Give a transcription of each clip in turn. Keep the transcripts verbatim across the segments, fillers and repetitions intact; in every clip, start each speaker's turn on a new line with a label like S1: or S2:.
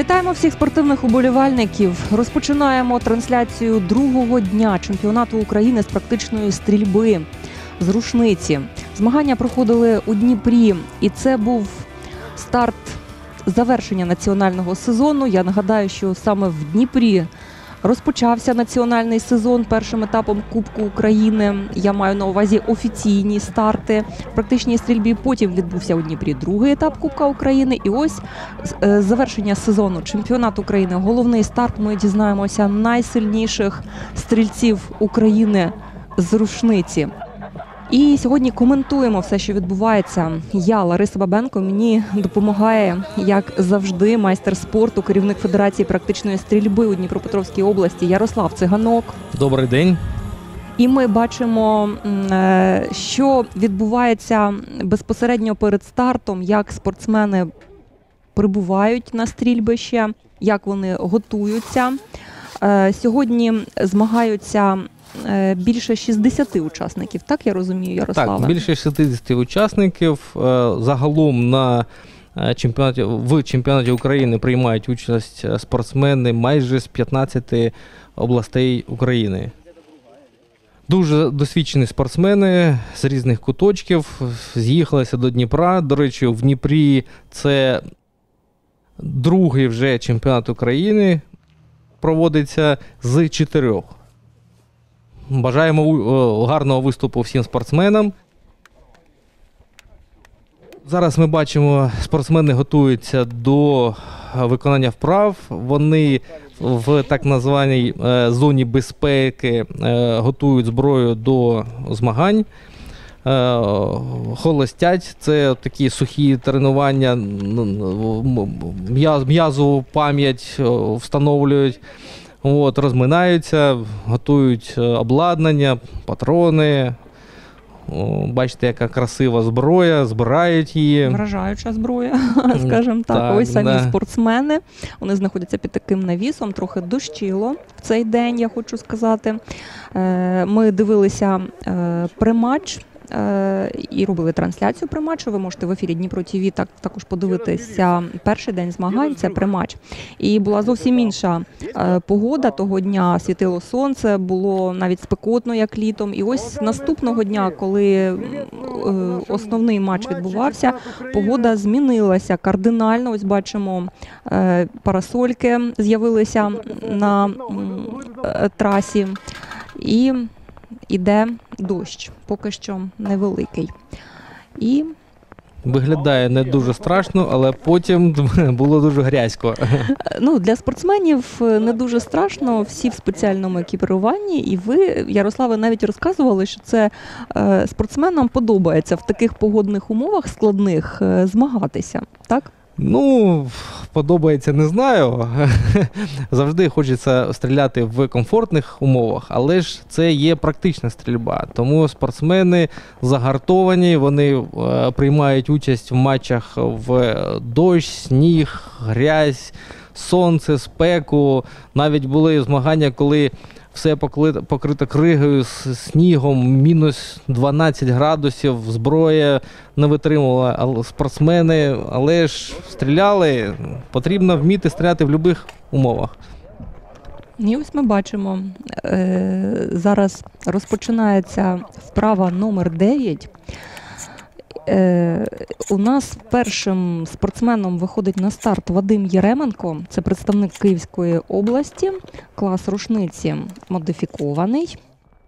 S1: Вітаємо всіх спортивних уболівальників. Розпочинаємо трансляцію другого дня чемпіонату України з практичної стрільби з рушниці. Змагання проходили у Дніпрі, і це був старт завершення національного сезону. Я нагадаю, що саме в Дніпрі розпочався національний сезон першим етапом Кубку України. Я маю на увазі офіційні старти в практичній стрільбі. Потім відбувся у Дніпрі другий етап Кубка України. І ось завершення сезону чемпіонату України. Головний старт. Ми дізнаємося найсильніших стрільців України з рушниці. І сьогодні коментуємо все, що відбувається. Я, Лариса Бабенко, мені допомагає, як завжди, майстер спорту, керівник Федерації практичної стрільби у Дніпропетровській області Ярослав Циганок.
S2: Добрий день.
S1: І ми бачимо, що відбувається безпосередньо перед стартом, як спортсмени прибувають на стрільбище, як вони готуються. Сьогодні змагаються більше шістдесят учасників, так я розумію, Ярославе?
S2: Так, більше шістдесят учасників. Загалом на чемпіонаті, в чемпіонаті України приймають участь спортсмени майже з п'ятнадцяти областей України. Дуже досвідчені спортсмени з різних куточків з'їхалися до Дніпра. До речі, в Дніпрі це другий вже чемпіонат України проводиться з чотирьох. Бажаємо гарного виступу всім спортсменам. Зараз ми бачимо, спортсмени готуються до виконання вправ. Вони в так званій зоні безпеки готують зброю до змагань. Холостять – це такі сухі тренування, м'язову пам'ять встановлюють. От, розминаються, готують обладнання, патрони. О, бачите, яка красива зброя, збирають її.
S1: Вражаюча зброя, скажімо так. так. Ось самі да. спортсмени. Вони знаходяться під таким навісом, трохи дощило в цей день, я хочу сказати. Ми дивилися прематч і робили трансляцію прематчу. Ви можете в ефірі Дніпро ТВ так, також подивитися перший день змагань, це прематч. І була зовсім інша е, погода того дня, світило сонце, було навіть спекотно, як літом. І ось наступного дня, коли е, основний матч відбувався, погода змінилася кардинально. Ось бачимо, е, парасольки з'явилися на е, трасі. І іде дощ, поки що невеликий. І
S2: виглядає не дуже страшно, але потім було дуже грязько.
S1: Ну, для спортсменів не дуже страшно, всі в спеціальному екіпіруванні. І ви, Ярославе, навіть розказували, що це е, спортсменам подобається в таких погодних умовах складних е, змагатися, так?
S2: Ну, подобається, не знаю. Завжди хочеться стріляти в комфортних умовах, але ж це є практична стрільба. Тому спортсмени загартовані, вони е, приймають участь в матчах в дощ, сніг, грязь, сонце, спеку. Навіть були змагання, коли все покрито кригою, снігом, мінус дванадцять градусів, зброя не витримувала, але спортсмени, але ж стріляли, потрібно вміти стріляти в будь-яких умовах.
S1: І ось ми бачимо, е, зараз розпочинається вправа номер дев'ять. Е, у нас першим спортсменом виходить на старт Вадим Єременко, це представник Київської області, клас рушниці модифікований.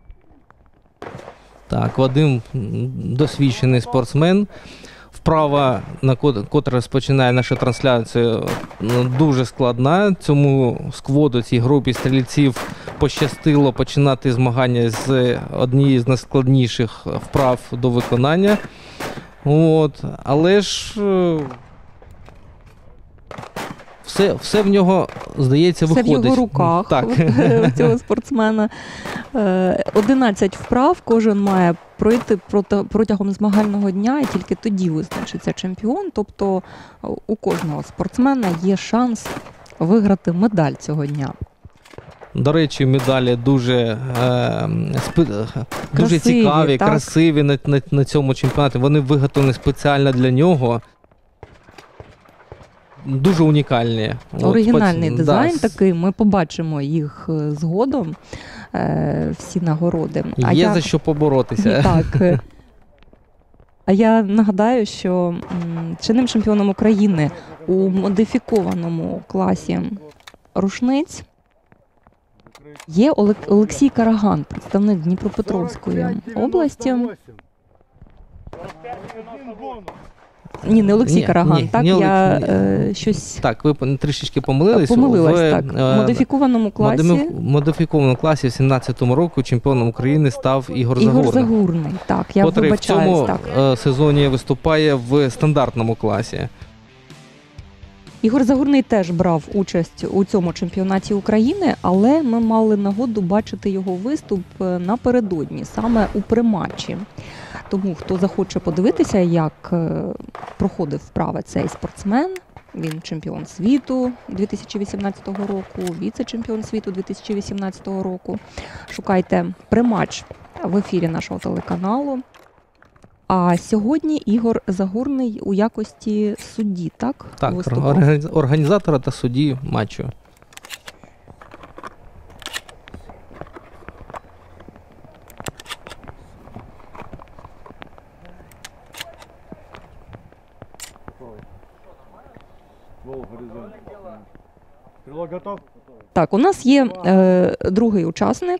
S2: Так, Вадим досвідчений спортсмен. Вправа, на котра розпочинає нашу трансляцію, дуже складна. Цьому скводу, цій групі стрільців пощастило починати змагання з однієї з найскладніших вправ до виконання. От, але ж все, все в нього, здається,
S1: все
S2: виходить.
S1: Все в його руках,
S2: так.
S1: у цього спортсмена. одинадцять вправ кожен має пройти протягом змагального дня, і тільки тоді визначиться чемпіон. Тобто у кожного спортсмена є шанс виграти медаль цього дня.
S2: До речі, медалі дуже, е, спи, дуже красиві, цікаві, так? красиві на, на, на цьому чемпіонаті. Вони виготовлені спеціально для нього. дуже унікальні.
S1: Оригінальний
S2: От,
S1: дизайн
S2: да,
S1: такий, ми побачимо їх е, згодом, е, всі нагороди. А
S2: Є
S1: я...
S2: за що поборотися.
S1: Так. А я нагадаю, що м, чинним чемпіоном України у модифікованому класі рушниць є Олег... Олексій Караган, представник Дніпропетровської області. Ні, не Олексій
S2: Ні,
S1: Караган,
S2: ні,
S1: так,
S2: не
S1: я
S2: Олексій.
S1: е, щось
S2: Так, ви трішечки помилились.
S1: помилилась,
S2: В,
S1: так.
S2: е,
S1: В модифікованому класі
S2: модифі- модифікованому класі в сімнадцятому році чемпіоном України став Ігор,
S1: Ігор
S2: Загорний,
S1: Загурний, так, я
S2: котрий в
S1: вибачаюсь,
S2: цьому
S1: так.
S2: е, сезоні виступає в стандартному класі.
S1: Ігор Загурний теж брав участь у цьому чемпіонаті України, але ми мали нагоду бачити його виступ напередодні, саме у приматчі. Тому хто захоче подивитися, як е, проходив вправи цей спортсмен, він чемпіон світу дві тисячі вісімнадцятого року, віце-чемпіон світу дві тисячі вісімнадцятого року. Шукайте приматч в ефірі нашого телеканалу. А сьогодні Ігор Загурний у якості судді, так?
S2: Так,
S1: виступав?
S2: органі- організатора та судді матчу.
S3: Крыло готов?
S1: Так, у нас є е, другий учасник.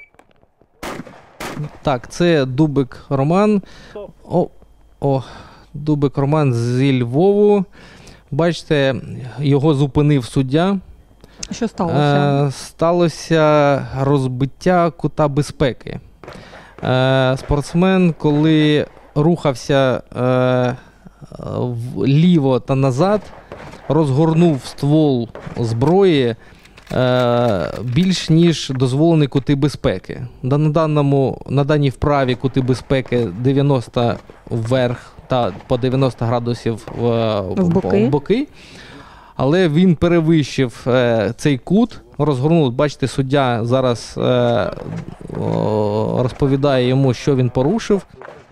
S2: Так, це Дубик Роман. О, о, Дубик Роман зі Львову. Бачите, його зупинив суддя.
S1: Що сталося?
S2: Е, сталося розбиття кута безпеки. Е, спортсмен, коли рухався е, вліво та назад, розгорнув ствол зброї е, більш ніж дозволені кути безпеки. Да, на, даному, на даній вправі кути безпеки дев'яносто вверх та по дев'яносто градусів в,
S1: В боки.
S2: в боки. Але він перевищив е, цей кут, розгорнув. Бачите, суддя зараз е, о, розповідає йому, що він порушив.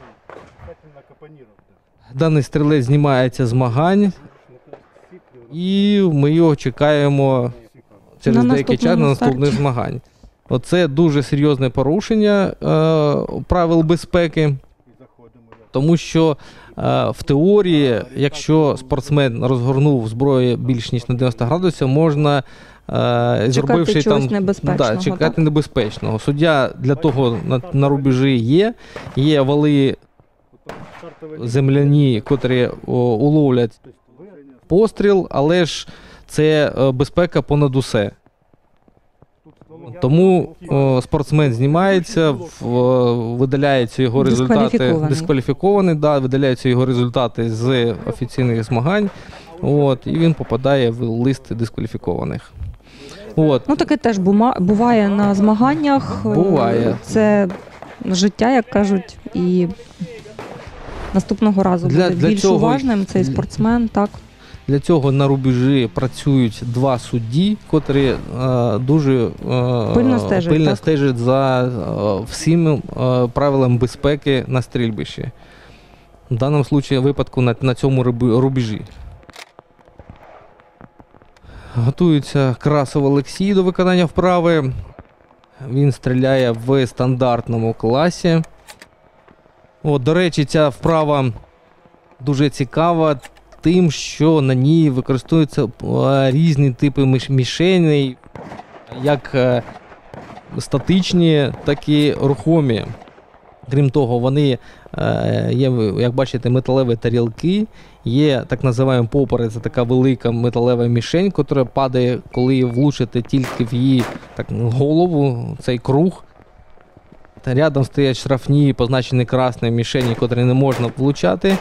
S2: Даний стрілець знімається з змагань, і ми його чекаємо через
S1: На
S2: деякий час на
S1: наступному
S2: наступних
S1: старті.
S2: змагань. Оце дуже серйозне порушення е, правил безпеки, тому що е, в теорії, якщо спортсмен розгорнув зброю більш ніж на дев'яносто градусів, можна е, зробивши
S1: чогось
S2: там
S1: небезпечного,
S2: да, чекати
S1: так?
S2: небезпечного. Суддя для того на, на рубежі є, є вали земляні, котрі о, уловлять постріл, але ж це е, безпека понад усе. Тому о, спортсмен знімається, в, о, видаляються його результати,
S1: Дискваліфікований.
S2: дискваліфікований, да, видаляються його результати з офіційних змагань, от, і він попадає в лист дискваліфікованих. От.
S1: Ну, таке теж бума- буває на змаганнях.
S2: Буває.
S1: Це життя, як кажуть, і наступного разу
S2: Для-
S1: буде
S2: для
S1: більш
S2: цього-
S1: уважним цей спортсмен, так.
S2: Для цього на рубежі працюють два судді, котрі е, дуже е,
S1: Пильно стежать,
S2: пильно
S1: так?
S2: стежать за е, всіми е, правилами безпеки на стрільбищі. В даному случаї, випадку на, на цьому руб- рубежі. Готується Красов Олексій до виконання вправи. Він стріляє в стандартному класі. От, до речі, ця вправа дуже цікава тим, що на ній використовуються е, різні типи міш- мішеней, як е, статичні, так і рухомі. Крім того, вони е, є, як бачите, металеві тарілки, є так називаємо попери, це така велика металева мішень, яка падає, коли влучите тільки в її так, голову, цей круг. Та рядом стоять штрафні, позначені красною мішені, котрі не можна влучати.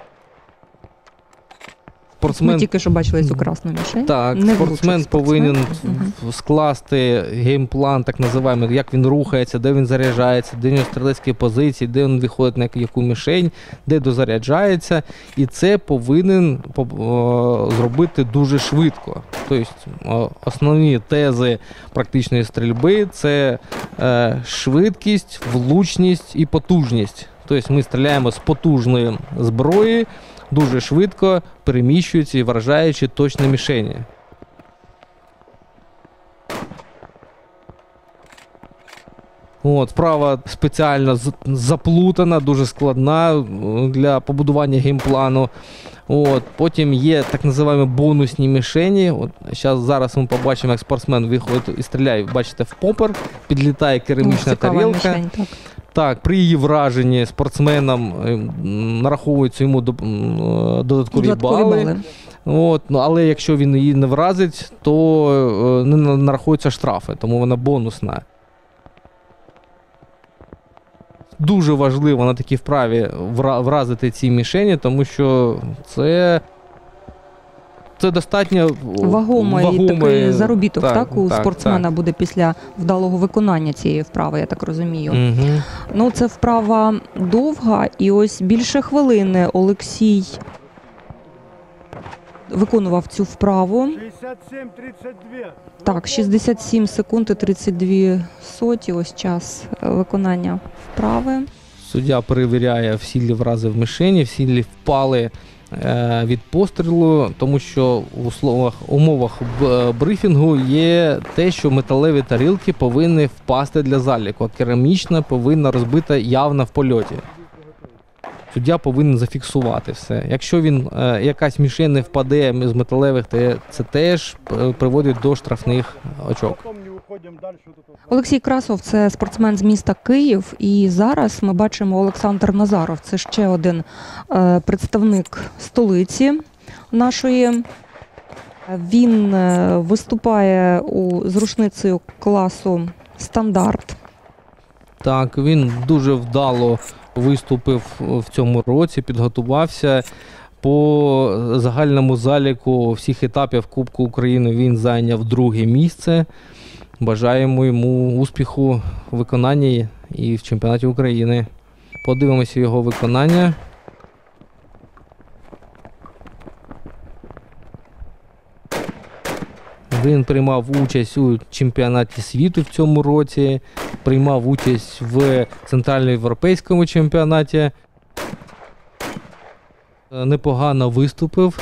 S1: Ми
S2: Спортсмен,
S1: тільки що бачили цю красну мішень.
S2: так,
S1: Не
S2: спортсмен
S1: влучив
S2: повинен
S1: спортсмен.
S2: в- скласти геймплан, так називаємо, як він рухається, де він заряджається, де в нього стрілецькі позиції, де він виходить на яку мішень, де дозаряджається. І це повинен по- о, зробити дуже швидко. Тобто о, основні тези практичної стрільби – це е, швидкість, влучність і потужність. Тобто ми стріляємо з потужної зброї, дуже швидко переміщуються і вражаючи точно мішені. От, вправа спеціально заплутана, дуже складна для побудування геймплану. От, потім є так називаємо бонусні мішені. От, щас, зараз ми побачимо, як спортсмен виходить і стріляє, бачите, в попер, підлітає керамічна
S1: Ну, цікава
S2: тарілка.
S1: мішень, так.
S2: Так, при її враженні спортсменам нараховуються йому додаткові,
S1: Додаткові
S2: бали.
S1: бали.
S2: От, ну, але якщо він її не вразить, то не нарахуються штрафи, тому вона бонусна. Дуже важливо на такій вправі вразити ці мішені, тому що це, це достатньо
S1: Вагомий,
S2: вагомий
S1: такий заробіток, так,
S2: так,
S1: у
S2: так,
S1: спортсмена
S2: так.
S1: буде після вдалого виконання цієї вправи, я так розумію.
S2: Угу.
S1: Ну, це вправа довга, і ось більше хвилини Олексій виконував цю вправу.
S3: шестьдесят семь тридцать два.
S1: Так, шістдесят сім секунд і тридцять дві соті, ось час виконання вправи.
S2: Суддя перевіряє, всі лі врази в мішені, всі лі впали е, від пострілу, тому що в условах, умовах б- брифінгу є те, що металеві тарілки повинні впасти для заліку, а керамічна повинна розбита явно в польоті. Суддя повинен зафіксувати все. Якщо він, е, якась мішень не впаде з металевих, то це теж е, приводить до штрафних очок.
S3: Потом не уходим дальше. Вот это вот.
S1: Олексій Красов – це спортсмен з міста Київ, і зараз ми бачимо Олександр Назаров. Це ще один е, представник столиці нашої. Він е, виступає у, з рушницею класу стандарт.
S2: Так, він дуже вдало виступив в цьому році, підготувався. По загальному заліку всіх етапів Кубку України він зайняв друге місце. Бажаємо йому успіху у виконанні і в чемпіонаті України. Подивимося його виконання. Він приймав участь у чемпіонаті світу в цьому році, приймав участь в центральноєвропейському чемпіонаті. Непогано виступив.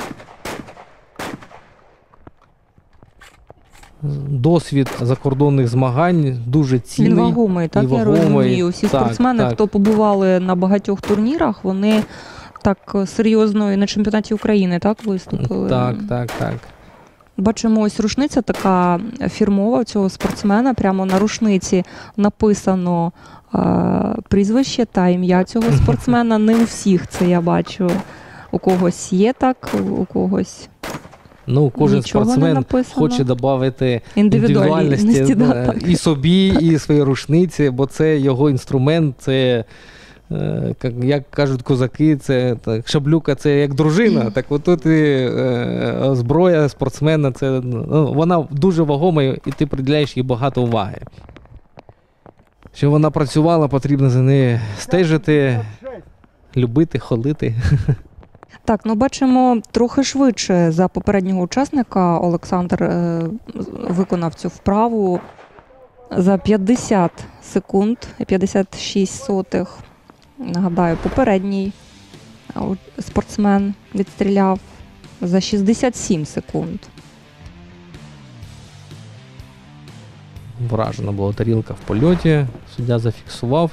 S2: Досвід закордонних змагань дуже цінний.
S1: Він вагомий, так,
S2: і
S1: я
S2: вагомий.
S1: розумію. Всі
S2: Так,
S1: спортсмени,
S2: так.
S1: хто побували на багатьох турнірах, вони так серйозно і на чемпіонаті України, так, виступили?
S2: Так, так, так.
S1: Бачимо, ось рушниця така фірмова у цього спортсмена. Прямо на рушниці написано е, прізвище та ім'я цього спортсмена. Не у всіх це я бачу. У когось є так, у когось
S2: Ну, кожен
S1: нічого не
S2: спортсмен
S1: написано.
S2: хоче додати
S1: Індивідуальності,
S2: індивідуальності
S1: да,
S2: да,
S1: так.
S2: і собі, і своїй рушниці, бо це його інструмент, це, е, як- як кажуть козаки, це так, шаблюка це як дружина. Так от тут і е, зброя спортсмена, це, ну, вона дуже вагома, і ти приділяєш їй багато уваги. Щоб вона працювала, потрібно за нею стежити,
S3: шесть.
S2: любити, холити.
S1: Так, ну бачимо трохи швидше за попереднього учасника. Олександр е, виконав цю вправу за п'ятдесят секунд, п'ятдесят шість сотих. Нагадаю, попередній е, у- спортсмен відстріляв за шістдесят сім секунд.
S2: Вражена була тарілка в польоті, суддя зафіксував.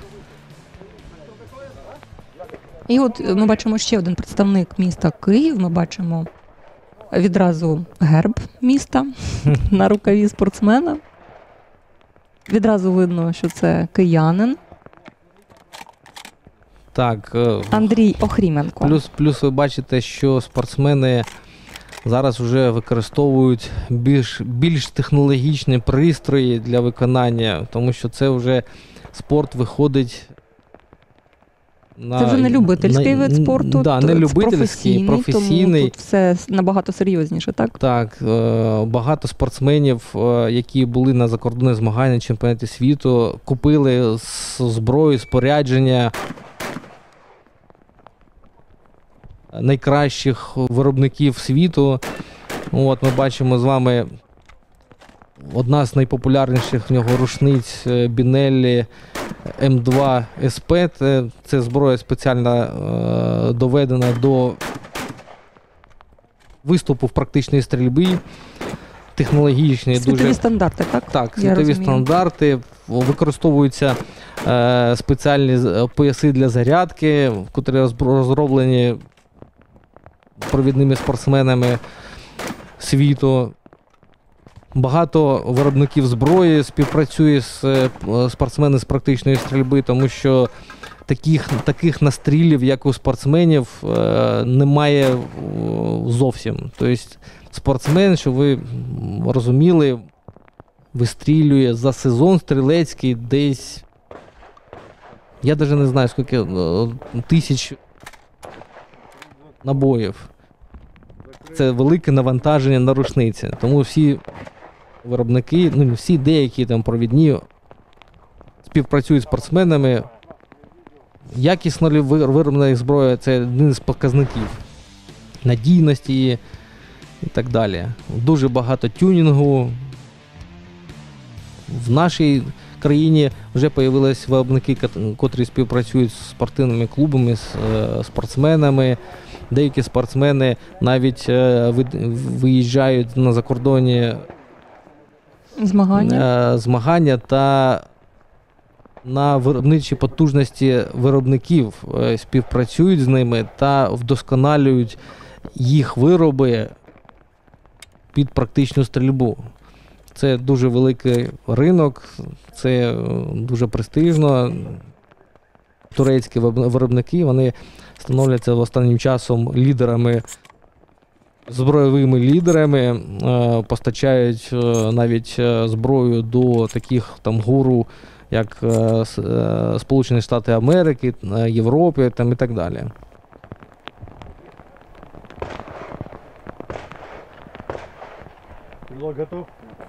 S1: І от е, ми бачимо ще один представник міста Київ. Ми бачимо відразу герб міста на рукаві спортсмена. Відразу видно, що це киянин
S2: Так, е,
S1: Андрій Охріменко.
S2: плюс, плюс ви бачите, що спортсмени зараз вже використовують більш, більш технологічні пристрої для виконання, тому що це вже спорт виходить на...
S1: Це вже не любительський
S2: на-
S1: вид спорту,
S2: Да,
S1: т-
S2: не
S1: це
S2: любительський, професійний.
S1: Тому тут все набагато серйозніше, так?
S2: Так, е, багато спортсменів, е, які були на закордонних змаганнях на чемпіонаті світу, купили з- зброю, спорядження найкращих виробників світу. От, ми бачимо з вами одна з найпопулярніших в нього рушниць е, Бінеллі М два ес пі. Це, це зброя спеціально е, доведена до виступу в практичній стрільбі, технологічні.
S1: Світові
S2: дуже...
S1: стандарти, так?
S2: Так,
S1: Я
S2: світові
S1: розумію.
S2: стандарти, використовуються е, спеціальні з- пояси для зарядки, котрі розб- розроблені провідними спортсменами світу. Багато виробників зброї співпрацює з е, спортсменами з практичної стрільби, тому що таких, таких настрілів, як у спортсменів, е, немає е, зовсім. Тобто спортсмен, щоб ви м, розуміли, вистрілює за сезон стрілецький десь, я навіть не знаю, скільки, е, тисяч набоїв. Це велике навантаження на рушниці. Тому всі виробники, ну не всі, деякі там провідні співпрацюють з спортсменами. Якісно ли ви- вироблена їх зброя – це один з показників надійності її і так далі. Дуже багато тюнінгу. В нашій країні вже з'явились виробники, кот- котрі співпрацюють з спортивними клубами, з е, спортсменами. Деякі спортсмени навіть е, ви- виїжджають на закордонні
S1: Змагання.
S2: е, змагання та на виробничі потужності виробників е, співпрацюють з ними та вдосконалюють їх вироби під практичну стрільбу. Це дуже великий ринок, це е, дуже престижно. Турецькі виб- виробники, вони становляться останнім часом лідерами, збройовими лідерами, е, постачають е, навіть е, зброю до таких там гуру, як е, С- е, Сполучені Штати Америки, е, Європи там, і так далі.
S3: Крыло готов?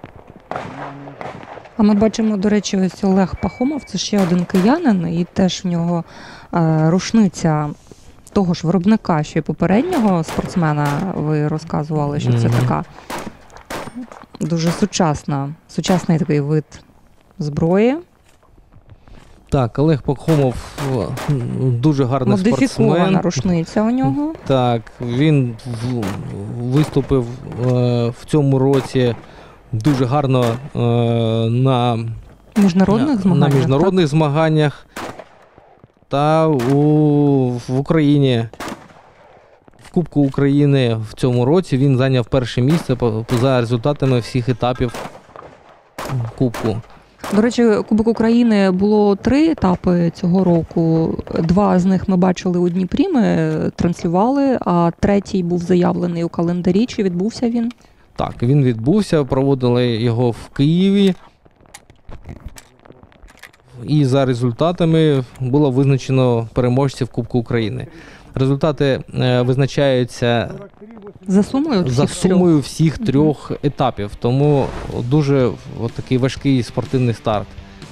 S1: А ми бачимо, до речі, ось Олег Пахомов, це ще один киянин, і теж в нього е, рушниця того ж виробника, що й попереднього спортсмена, ви розказували, що це
S2: Мгм.
S1: така дуже сучасна, сучасний такий вид зброї.
S2: Так, Олег Пахомов е, дуже гарний
S1: Модифікована
S2: спортсмен.
S1: рушниця у нього.
S2: Так, він в- виступив е, в цьому році дуже гарно е, на
S1: Міжнародних
S2: на,
S1: змаганнях.
S2: на міжнародних змаганнях та у, в Україні. В Кубку України в цьому році він зайняв перше місце по- по- за результатами всіх етапів Кубку.
S1: Так? До речі, Кубок України було три етапи цього року. Два з них ми бачили у Дніпрі, ми транслювали, а третій був заявлений у календарі. Чи відбувся він?
S2: Так, він відбувся, проводили його в Києві. І за результатами було визначено переможців Кубку України. Результати е, визначаються
S1: За сумою всіх
S2: за
S1: трьох?
S2: сумою всіх трьох етапів, тому дуже от такий важкий спортивний старт.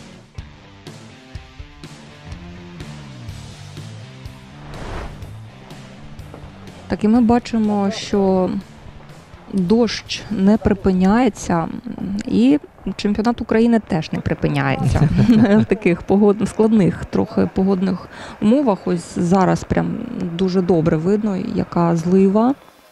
S1: Так, і ми бачимо, що дощ не припиняється, і чемпіонат України теж не припиняється в таких погодних, складних трохи погодних умовах. Ось зараз прям дуже добре видно, яка злива.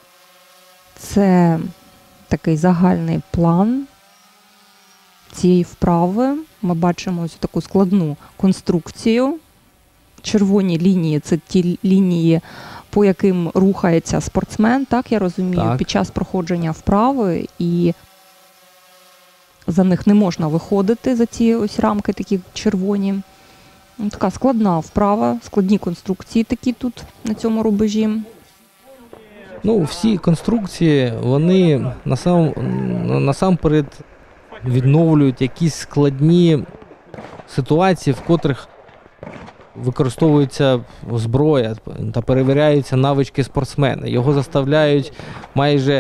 S1: Це такий загальний план цієї вправи. Ми бачимо ось таку складну конструкцію. Червоні лінії – це ті лінії, по яким рухається спортсмен, так я розумію,
S2: Так.
S1: під час проходження вправи, і за них не можна виходити, за ці ось рамки такі червоні. Ну, така складна вправа, складні конструкції такі тут на цьому рубежі.
S2: Ну, всі конструкції, вони насам, насамперед відновлюють якісь складні ситуації, в котрих використовується зброя та перевіряються навички спортсмена. Його заставляють майже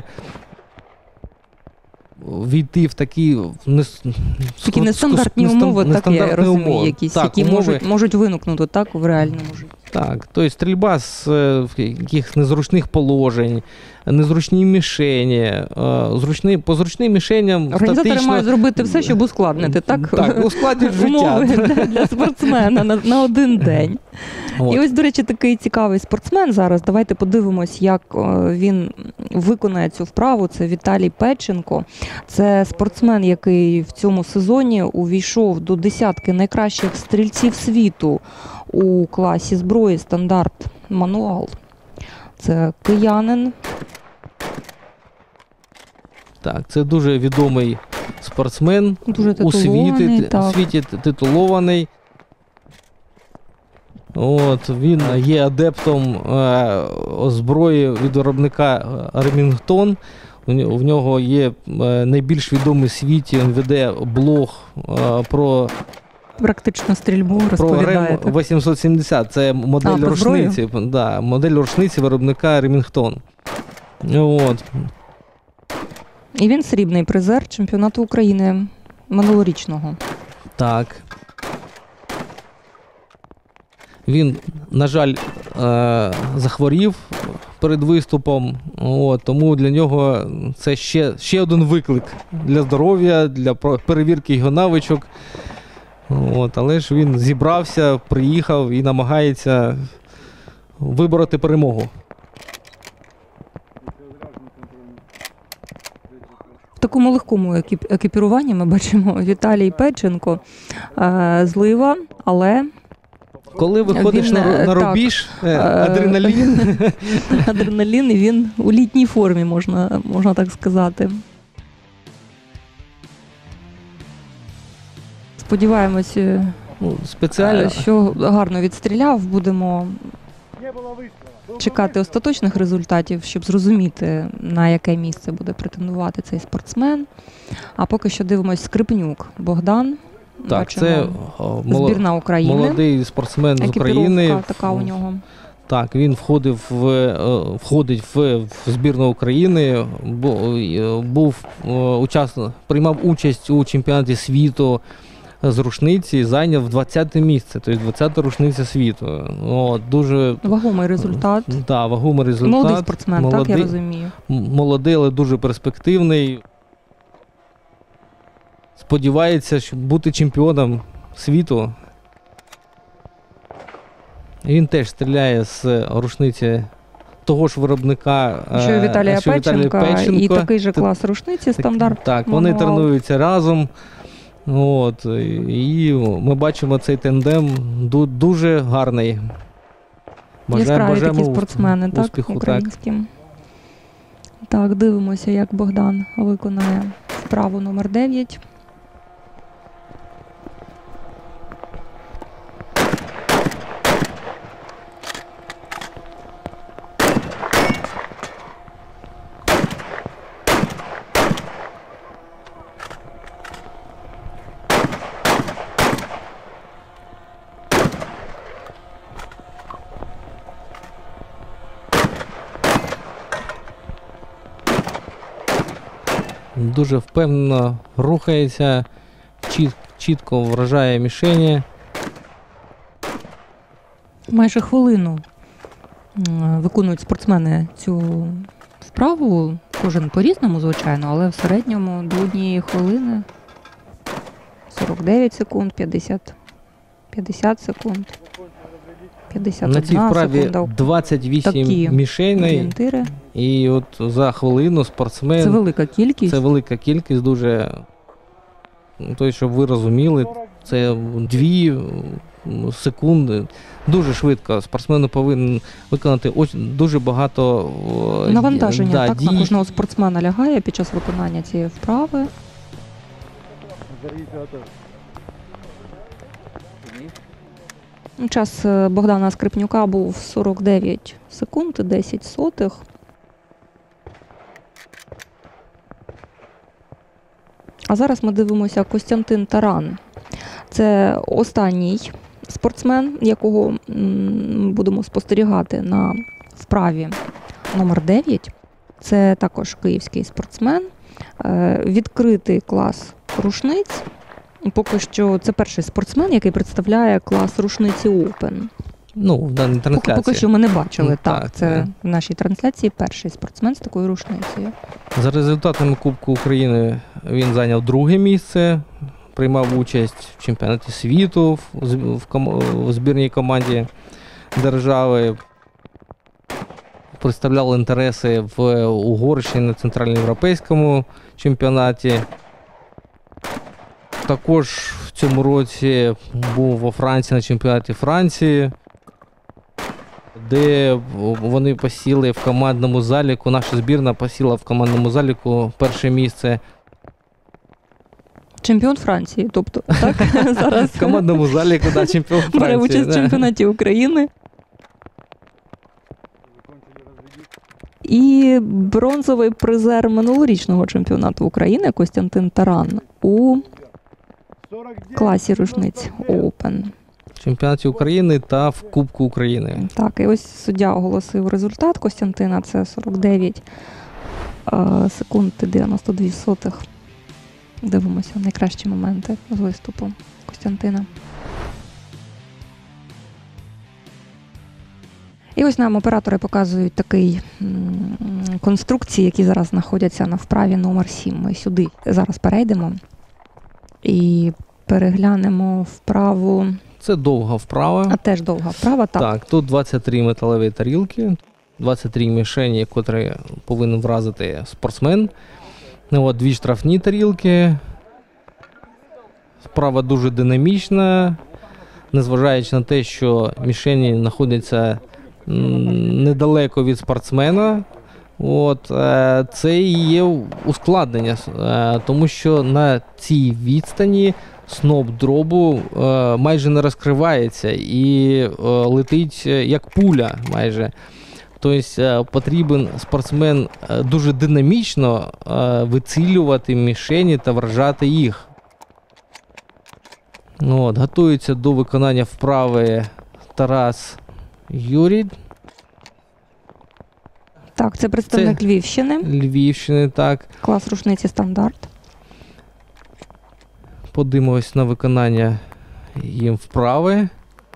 S2: війти в такі нес-
S1: Такі
S2: скрут-
S1: нестандартні
S2: нестан-
S1: умови, так я
S2: нестандартні
S1: розумію,
S2: умови.
S1: якісь,
S2: Так,
S1: які
S2: умови-
S1: можуть, можуть виникнути так в реальному житті.
S2: Так, тобто стрільба з е, в якихось незручних положень, незручні мішені, е, зручні, по зручним мішеням
S1: Організатори
S2: статично...
S1: мають зробити все, щоб ускладнити, так?
S2: Так, ускладнюють
S1: Умови
S2: життя.
S1: для, для спортсмена на, на один день.
S2: От.
S1: І ось, до речі, такий цікавий спортсмен зараз. Давайте подивимось, як е, він виконає цю вправу. Це Віталій Педченко. Це спортсмен, який в цьому сезоні увійшов до десятки найкращих стрільців світу у класі зброї стандарт мануал. Це киянин.
S2: Так, це дуже відомий спортсмен,
S1: Дуже
S2: у світі,
S1: титулований,
S2: у
S1: так.
S2: світі титулований. От, він є адептом е, зброї від виробника Ремінгтон. У нього- В нього є е, найбільш відомий в світі, він веде блог е, про,
S1: Практично стрільбу
S2: про
S1: розповідає.
S2: Рем вісімсот сімдесят. Це модель
S1: А, про зброю?
S2: рушниці. Да, модель рушниці виробника Ремінгтон. От.
S1: І він срібний призер чемпіонату України минулорічного.
S2: Так. Він, на жаль, е- захворів перед виступом, от, тому для нього це ще, ще один виклик для здоров'я, для про- перевірки його навичок. От, але ж він зібрався, приїхав і намагається вибороти перемогу.
S1: В такому легкому екіп- екіпіруванні ми бачимо Віталій Педченко. Е, злива, але
S2: Коли виходиш
S1: Він,
S2: на,
S1: е,
S2: на
S1: так,
S2: рубіж, е,
S1: е,
S2: адреналін.
S1: адреналін, і він у літній формі, можна, можна так сказати. Сподіваємось, е,
S2: Ну, спеціально.
S1: що гарно відстріляв. Будемо
S3: Не было выстрела. Был бы
S1: чекати
S3: выстрел.
S1: остаточних результатів, щоб зрозуміти, на яке місце буде претендувати цей спортсмен. А поки що дивимось Скрипнюк Богдан.
S2: Так,
S1: Бачимо,
S2: це о, моло-
S1: збірна України.
S2: молодий спортсмен з
S1: Екіпіровка
S2: України.
S1: така у нього.
S2: Так, він входив в, е, входить в, в збірну України, бу- е, був е, учасно, приймав участь у чемпіонаті світу з рушниці, зайняв двадцяте місце, тобто двадцята рушниця світу. От, дуже
S1: Вагомий результат.
S2: да, вагомий результат.
S1: Молодий спортсмен, так я
S2: молодий,
S1: розумію.
S2: м- молодий, але дуже перспективний. Сподівається, що бути чемпіоном світу. Він теж стріляє з рушниці того ж виробника,
S1: Що
S2: е,
S1: і Віталія
S2: що Віталій
S1: Педченка, і
S2: Педченко.
S1: такий же
S2: Т-
S1: клас рушниці
S2: Так,
S1: стандарт.
S2: Так, вони
S1: мануал.
S2: тренуються разом. От, і ми бачимо цей тандем ду- дуже гарний.
S1: Яскраві такі
S2: успіху-
S1: спортсмени, так,
S2: успіху, так.
S1: українські. Так, дивимося, як Богдан виконає вправу номер дев'ять.
S2: Дуже впевнено рухається, чіт, чітко вражає мішені.
S1: Майже хвилину м, виконують спортсмени цю вправу, кожен по-різному, звичайно, але в середньому до однієї хвилини сорок дев'ять секунд, п'ятдесят, п'ятдесят секунд, п'ятдесят
S2: На цій
S1: одна
S2: вправі
S1: секунда.
S2: двадцять вісім
S1: Такі
S2: мішеней,
S1: орієнтири.
S2: і от за хвилину спортсмен.
S1: Це велика кількість.
S2: Це велика кількість, дуже. Ну, тобто, щоб ви розуміли, це дві м, секунди. Дуже швидко. Спортсмен повинен виконати ось дуже багато о,
S1: Навантаження
S2: да,
S1: так,
S2: дій.
S1: на кожного спортсмена лягає під час виконання цієї вправи.
S3: Зарегистрировать тоже.
S1: Час е, Богдана Скрипнюка був сорок дев'ять секунд і десять сотих. А зараз ми дивимося Костянтин Таран. Це останній спортсмен, якого м, будемо спостерігати на вправі номер дев'ять. Це також київський спортсмен. Е, Відкритий клас рушниць. Поки що це перший спортсмен, який представляє клас рушниці Open.
S2: Ну, в даній
S1: Поки,
S2: трансляції.
S1: поки що ми не бачили.
S2: Ну,
S1: так,
S2: так,
S1: це
S2: так.
S1: в нашій трансляції перший спортсмен з такою рушницею.
S2: За результатами Кубку України він зайняв друге місце. приймав участь в чемпіонаті світу в, з- в, ком- в збірній команді держави. Представляв інтереси в Угорщині на центральноєвропейському чемпіонаті. Також в цьому році був во Франції на чемпіонаті Франції, де вони посіли в командному заліку, наша збірна посіла в командному заліку перше місце.
S1: Чемпіон Франції, тобто, так? Зараз
S2: В командному заліку, да, чемпіон Франції.
S1: бере участь в
S2: да.
S1: чемпіонаті України. І бронзовий призер минулорічного чемпіонату України Костянтин Таран у класі рушниць Open.
S2: В чемпіонаті України та в Кубку України.
S1: Так, і ось суддя оголосив результат Костянтина, це сорок дев'ять е, секунд і дев'яносто дві сотих. Дивимося найкращі моменти з виступу Костянтина. І ось нам оператори показують такий м, конструкції, які зараз знаходяться на вправі номер сім. Ми сюди зараз перейдемо і переглянемо вправу,
S2: Це довга вправа.
S1: а теж довга вправа. Так,
S2: Так, тут двадцять три металеві тарілки, двадцять три мішені, котрі повинен вразити спортсмен. Ну, от, дві штрафні тарілки. Справа дуже динамічна, незважаючи на те, що мішені знаходяться м, недалеко від спортсмена. От, е, це і є ускладнення, е, тому що на цій відстані сноп дробу е, майже не розкривається і е, летить е, як пуля майже. Тобто е, потрібен спортсмен е, дуже динамічно е, вицілювати мішені та вражати їх. Ну, от, готується до виконання вправи Тарас Юрій,
S1: так, це представник
S2: Це-
S1: Львівщини,
S2: Львівщини, так.
S1: клас рушниці стандарт.
S2: Подивимось на виконання їм вправи.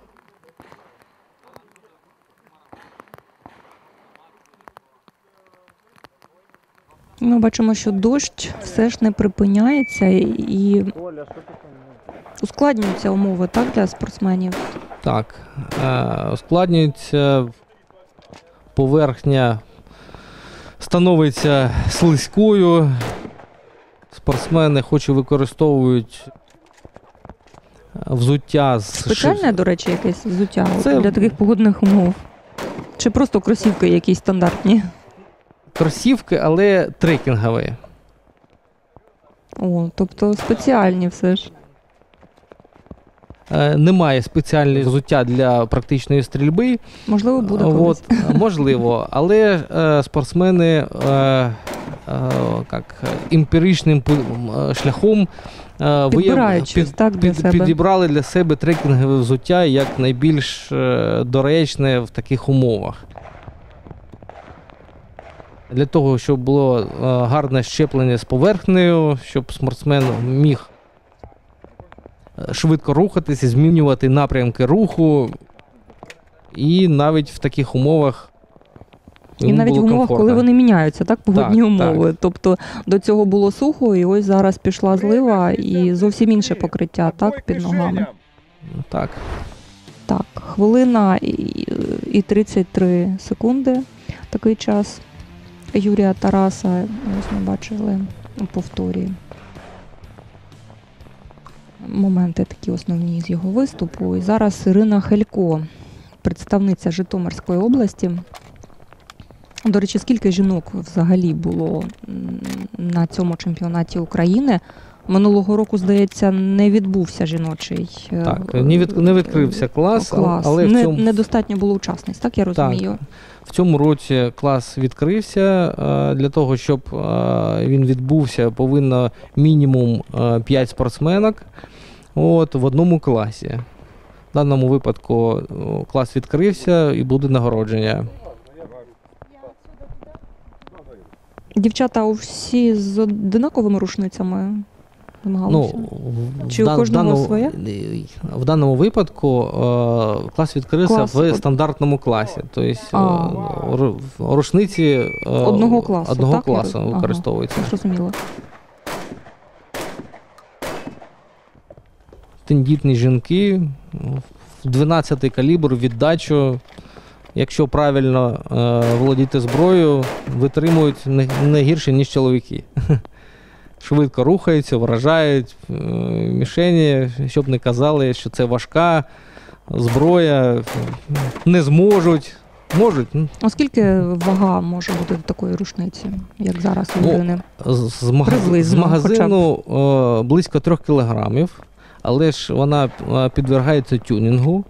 S1: Ми бачимо, що дощ все ж не припиняється і ускладнюються умови, так, для спортсменів.
S2: Так, е, ускладнюється, поверхня становиться слизькою. Спортсмени хоч і використовують взуття з
S1: Спеціальне, до речі, якесь взуття от
S2: Це-
S1: для таких погодних умов? Чи просто кросівки якісь стандартні?
S2: кросівки, але трекінгові.
S1: О, тобто спеціальні все ж.
S2: Е, Немає спеціального взуття для практичної стрільби.
S1: Можливо, буде колись.
S2: От, можливо, але е, спортсмени е, е, як, емпіричним пу- шляхом е, вияв-
S1: Підбирають щось, так, для себе.
S2: підібрали для себе трекінгове взуття як найбільш е, доречне в таких умовах. Для того, щоб було е, гарне щеплення з поверхнею, щоб спортсмен міг е, швидко рухатися, змінювати напрямки руху. І навіть в таких умовах
S1: І
S2: йому
S1: навіть в
S2: було
S1: умовах,
S2: комфортно.
S1: коли вони міняються, так, погодні
S2: Так,
S1: умови. Тобто до цього було сухо, і ось зараз пішла злива, і зовсім інше покриття, так, під ногами.
S2: Так.
S1: Так, хвилина і, і тридцять три секунди. Такий час Юрія Тараса, ось ми бачили у повторі. Моменти такі основні з його виступу. І зараз Ірина Хелько, представниця Житомирської області. До речі, скільки жінок взагалі було м, на цьому чемпіонаті України? Минулого року, здається, не відбувся жіночий е,
S2: Так, не, від, не відкрився клас,
S1: клас.
S2: але в
S1: Не-
S2: цьому,
S1: недостатньо було учасниць, так я розумію?
S2: в цьому році клас відкрився. Е, Для того, щоб е, він відбувся, повинно мінімум е, п'ять спортсменок от, в одному класі. В даному випадку о, клас відкрився і буде нагородження.
S1: Дівчата усі з одинаковими рушницями
S2: Ну,
S1: змагалися?
S2: в,
S1: Чи у
S2: дан-
S1: кожного
S2: даному,
S1: своє?
S2: в даному випадку е, клас відкрився
S1: Клас
S2: в
S1: од-
S2: стандартному класі. Тобто
S1: А.
S2: е, ру- рушниці е,
S1: Одного класу,
S2: одного
S1: так, я
S2: класу
S1: роз- ага.
S2: використовуються.
S1: Зрозуміло.
S2: тендітні жінки, дванадцятий калібр, віддачу. Якщо правильно е, володіти зброєю, витримують не, не гірше, ніж чоловіки. Швидко рухаються, вражають е, мішені, щоб не казали, що це важка зброя, не зможуть. Можуть.
S1: Оскільки вага може бути такої рушниці, як зараз у
S2: Ну,
S1: людини?
S2: З, з, магаз... з
S1: Приблизно,
S2: магазину е, близько трьох кілограмів, але ж вона е, підвергається тюнінгу.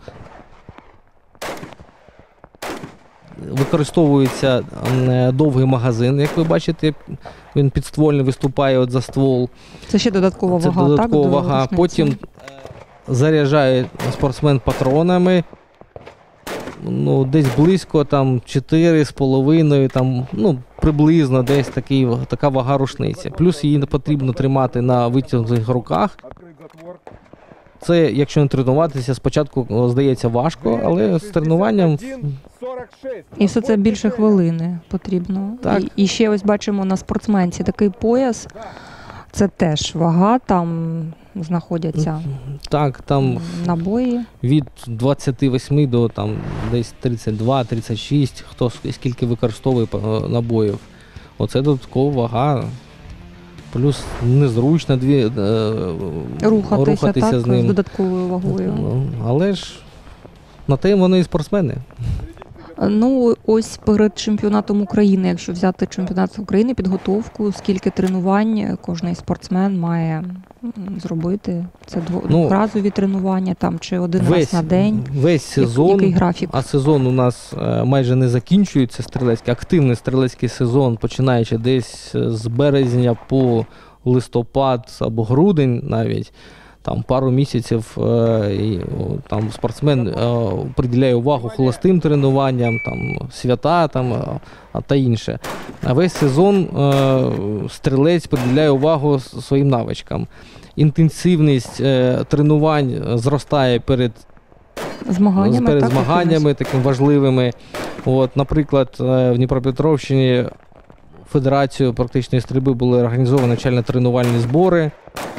S2: Використовується е, довгий магазин, як ви бачите, він підствольний виступає от за ствол.
S1: Це ще додаткова
S2: Це
S1: вага,
S2: додаткова
S1: так? до
S2: вага.
S1: рушниці?
S2: Потім е, заряджає спортсмен патронами. Ну, десь близько там чотири з половиною, там, ну, приблизно десь такий, така вага рушниці. Плюс її потрібно тримати на витягнутих руках.
S3: Открыть затвор.
S2: Це, якщо не тренуватися, спочатку о, здається важко, але з тренуванням
S3: сорок шесть.
S1: І все це більше хвилини потрібно.
S2: Так.
S1: І, і ще ось бачимо на спортсменці такий пояс. Це теж вага, там знаходяться
S2: так, там
S1: набої.
S2: від двадцяти восьми до там десь тридцять два тридцять шість, хто ск- скільки використовує е, набоїв. Оце додаткова вага. Плюс незручно дві, е,
S1: Рухатися,
S2: рухатися
S1: так,
S2: з ним.
S1: з додатковою вагою.
S2: Ну, але ж на те вони і спортсмени.
S1: Ну, ось перед чемпіонатом України, якщо взяти чемпіонат України, підготовку, скільки тренувань кожний спортсмен має м, зробити? Це дво-
S2: Ну,
S1: двохразові тренування там чи один раз на день?
S2: Весь
S1: Як-
S2: сезон,
S1: Який графік?
S2: а сезон у нас е, майже не закінчується стрілецький, активний стрілецький сезон, починаючи десь з березня по листопад або грудень навіть. Там пару місяців е, і, о, там спортсмен е, приділяє увагу холостим тренуванням, там свята там, е, а та інше. А весь сезон е, стрілець приділяє увагу с- своїм навичкам. Інтенсивність е, тренувань зростає перед
S1: Змаганнями,
S2: перед
S1: так,
S2: змаганнями такими важливими. От, наприклад, е, в Дніпропетровщині Федерацією практичної стрільби були організовані навчально-тренувальні збори.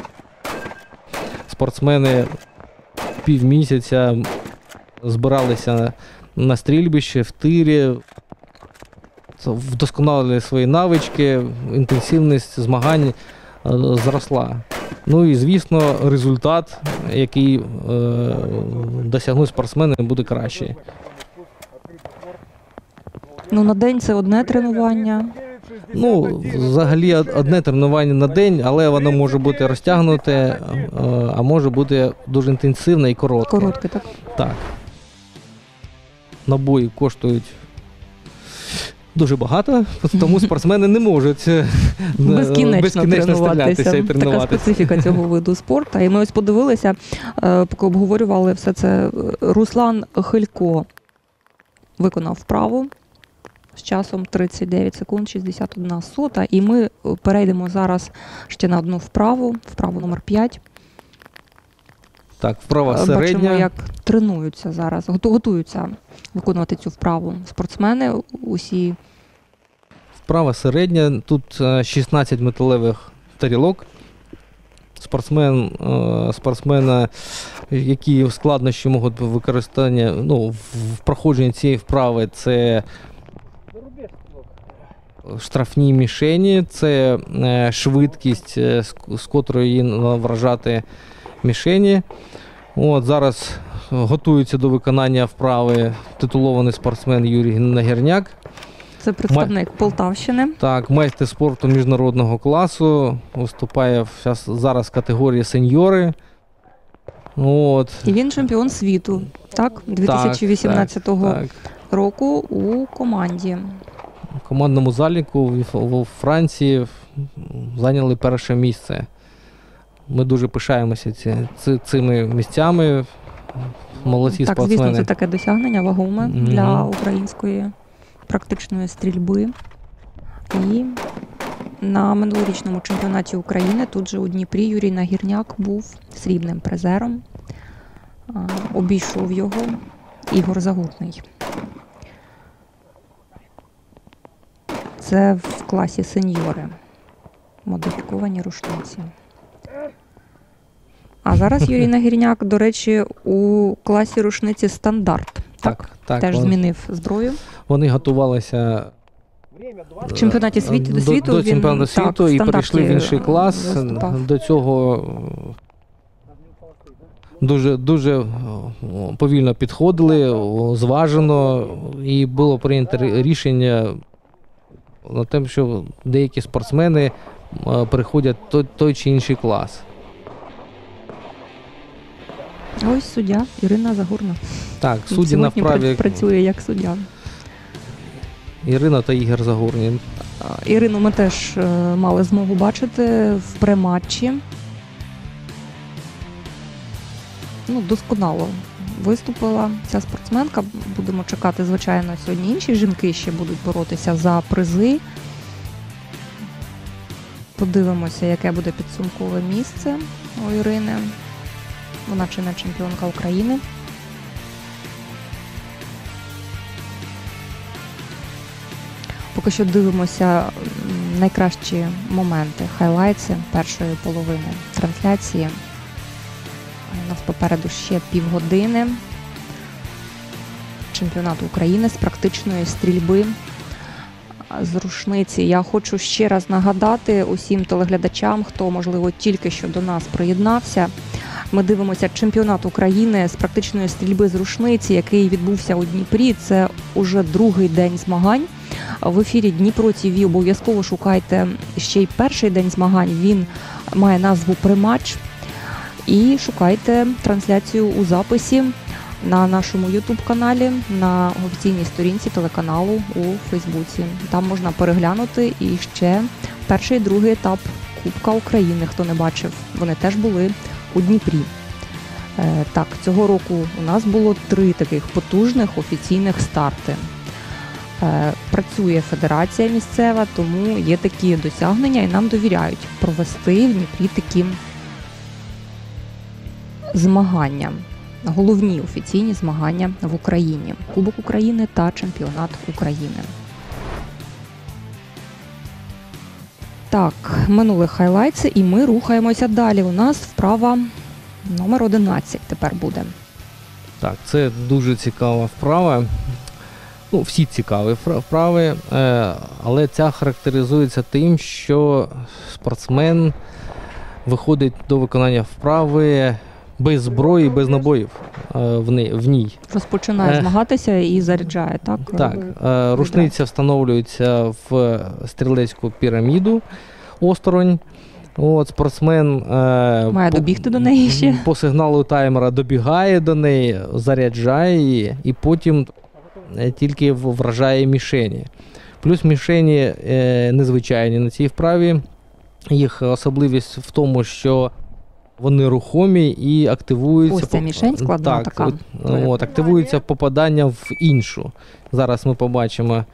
S2: Спортсмени півмісяця збиралися на, на стрільбище, в тирі, вдосконалили свої навички, інтенсивність змагань е, зросла. Ну і, звісно, результат, який е, досягнуть спортсмени, буде кращий.
S1: Ну, на день це одне тренування.
S2: Ну, взагалі од- одне тренування на день, але воно може бути розтягнуте, е, а може бути дуже інтенсивне і коротке.
S1: Коротке, так?
S2: Так. Набої коштують дуже багато, тому спортсмени не можуть е,
S1: Безкінечно,
S2: безкінечно стрілятися і
S1: Така
S2: тренуватися.
S1: специфіка цього виду спорту. І ми ось подивилися, е, поки обговорювали все це, е, Руслан Хилько виконав вправу з часом тридцять дев'ять секунд шістдесят одна сота. І ми перейдемо зараз ще на одну вправу, вправу номер п'ять.
S2: Так, вправа
S1: Бачимо,
S2: середня.
S1: як тренуються зараз, готу- готуються виконувати цю вправу спортсмени усі.
S2: Вправа середня. Тут е, шістнадцять металевих тарілок. Спортсмен, е, спортсмена, які складнощі можуть використання, ну, в в проходженні цієї вправи, це штрафні мішені, це е, швидкість, е, з, з котрою її вражати мішені. От, зараз готується до виконання вправи титулований спортсмен Юрій Нагірняк.
S1: Це представник Полтавщини.
S2: Так, майстер спорту міжнародного класу, виступає в- щас- зараз в категорії сеньори. От.
S1: І він чемпіон світу, так? дві тисячі вісімнадцятого
S2: Так, так.
S1: року у команді.
S2: В командному заліку в- в Франції зайняли перше місце. Ми дуже пишаємося ці, ці, цими місцями. Молодці
S1: Так,
S2: спортсмени.
S1: звісно, це таке досягнення вагоме
S2: Мгм.
S1: для української практичної стрільби. І на минулорічному чемпіонаті України тут же у Дніпрі Юрій Нагірняк був срібним призером. А, Обійшов його Ігор Загутний. Це в класі сеньори. Модифіковані рушниці. А зараз Юрій Нагірняк, до речі, у класі рушниці стандарт. Так,
S2: Так, так.
S1: теж
S2: Вони,
S1: змінив зброю.
S2: вони готувалися
S3: Время
S1: В
S3: двадцать.
S1: чемпіонаті світу,
S2: до,
S1: світу
S2: до
S1: він,
S2: чемпіонату
S1: так,
S2: світу
S1: в
S2: і
S1: стандарті
S2: перейшли в інший клас.
S1: виступав.
S2: До цього дуже, дуже повільно підходили, зважено, і було прийнято рішення на те, що деякі спортсмени е, переходять в той, той чи інший клас.
S1: Ось суддя Ірина Загорна.
S2: Так, судді на
S1: Сьогодні
S2: вправі
S1: пр- працює як суддя.
S2: Ірина та Ігор Загорні.
S1: А, Ірину ми теж е, мали змогу бачити в прематчі. Ну, досконало виступила ця спортсменка. Будемо чекати, звичайно, сьогодні інші жінки ще будуть боротися за призи. Подивимося, яке буде підсумкове місце у Ірини. Вона чинна чемпіонка України. Поки що дивимося м, найкращі моменти, хайлайтси першої половини трансляції. У нас попереду ще півгодини чемпіонату України з практичної стрільби з рушниці. Я хочу ще раз нагадати усім телеглядачам, хто, можливо, тільки що до нас приєднався. Ми дивимося чемпіонат України з практичної стрільби з рушниці, який відбувся у Дніпрі. Це уже другий день змагань. В ефірі Дніпро ТІВІ обов'язково шукайте ще й перший день змагань. Він має назву «Прематч». І шукайте трансляцію у записі на нашому ютуб-каналі, на офіційній сторінці телеканалу у Фейсбуці. Там можна переглянути і ще перший і другий етап Кубка України, хто не бачив. Вони теж були у Дніпрі. Е, так, цього року у нас було три таких потужних офіційних старти. Е, працює федерація місцева, тому є такі досягнення і нам довіряють провести в Дніпрі такі змагання. Головні офіційні змагання в Україні. Кубок України та чемпіонат України. Так, минули хайлайтси і ми рухаємося далі. У нас вправа номер одинадцять тепер буде.
S2: Так, це дуже цікава вправа. Ну, всі цікаві впра- вправи, е, але ця характеризується тим, що спортсмен виходить до виконання вправи без зброї, без набоїв е, в ній- в ній.
S1: Розпочинає
S2: Е.
S1: змагатися і заряджає, так?
S2: Так, е, рушниця встановлюється в стрілецьку піраміду осторонь. От, спортсмен е,
S1: Має
S2: по-
S1: добігти до неї ще.
S2: по сигналу таймера добігає до неї, заряджає її і потім е, тільки в- вражає мішені. Плюс мішені е, незвичайні на цій вправі. Їх особливість в тому, що вони рухомі і активуються.
S1: Ось ця
S2: по-
S1: мішень складна
S2: так,
S1: така.
S2: от, от, активуються попадання в іншу. Зараз ми побачимо,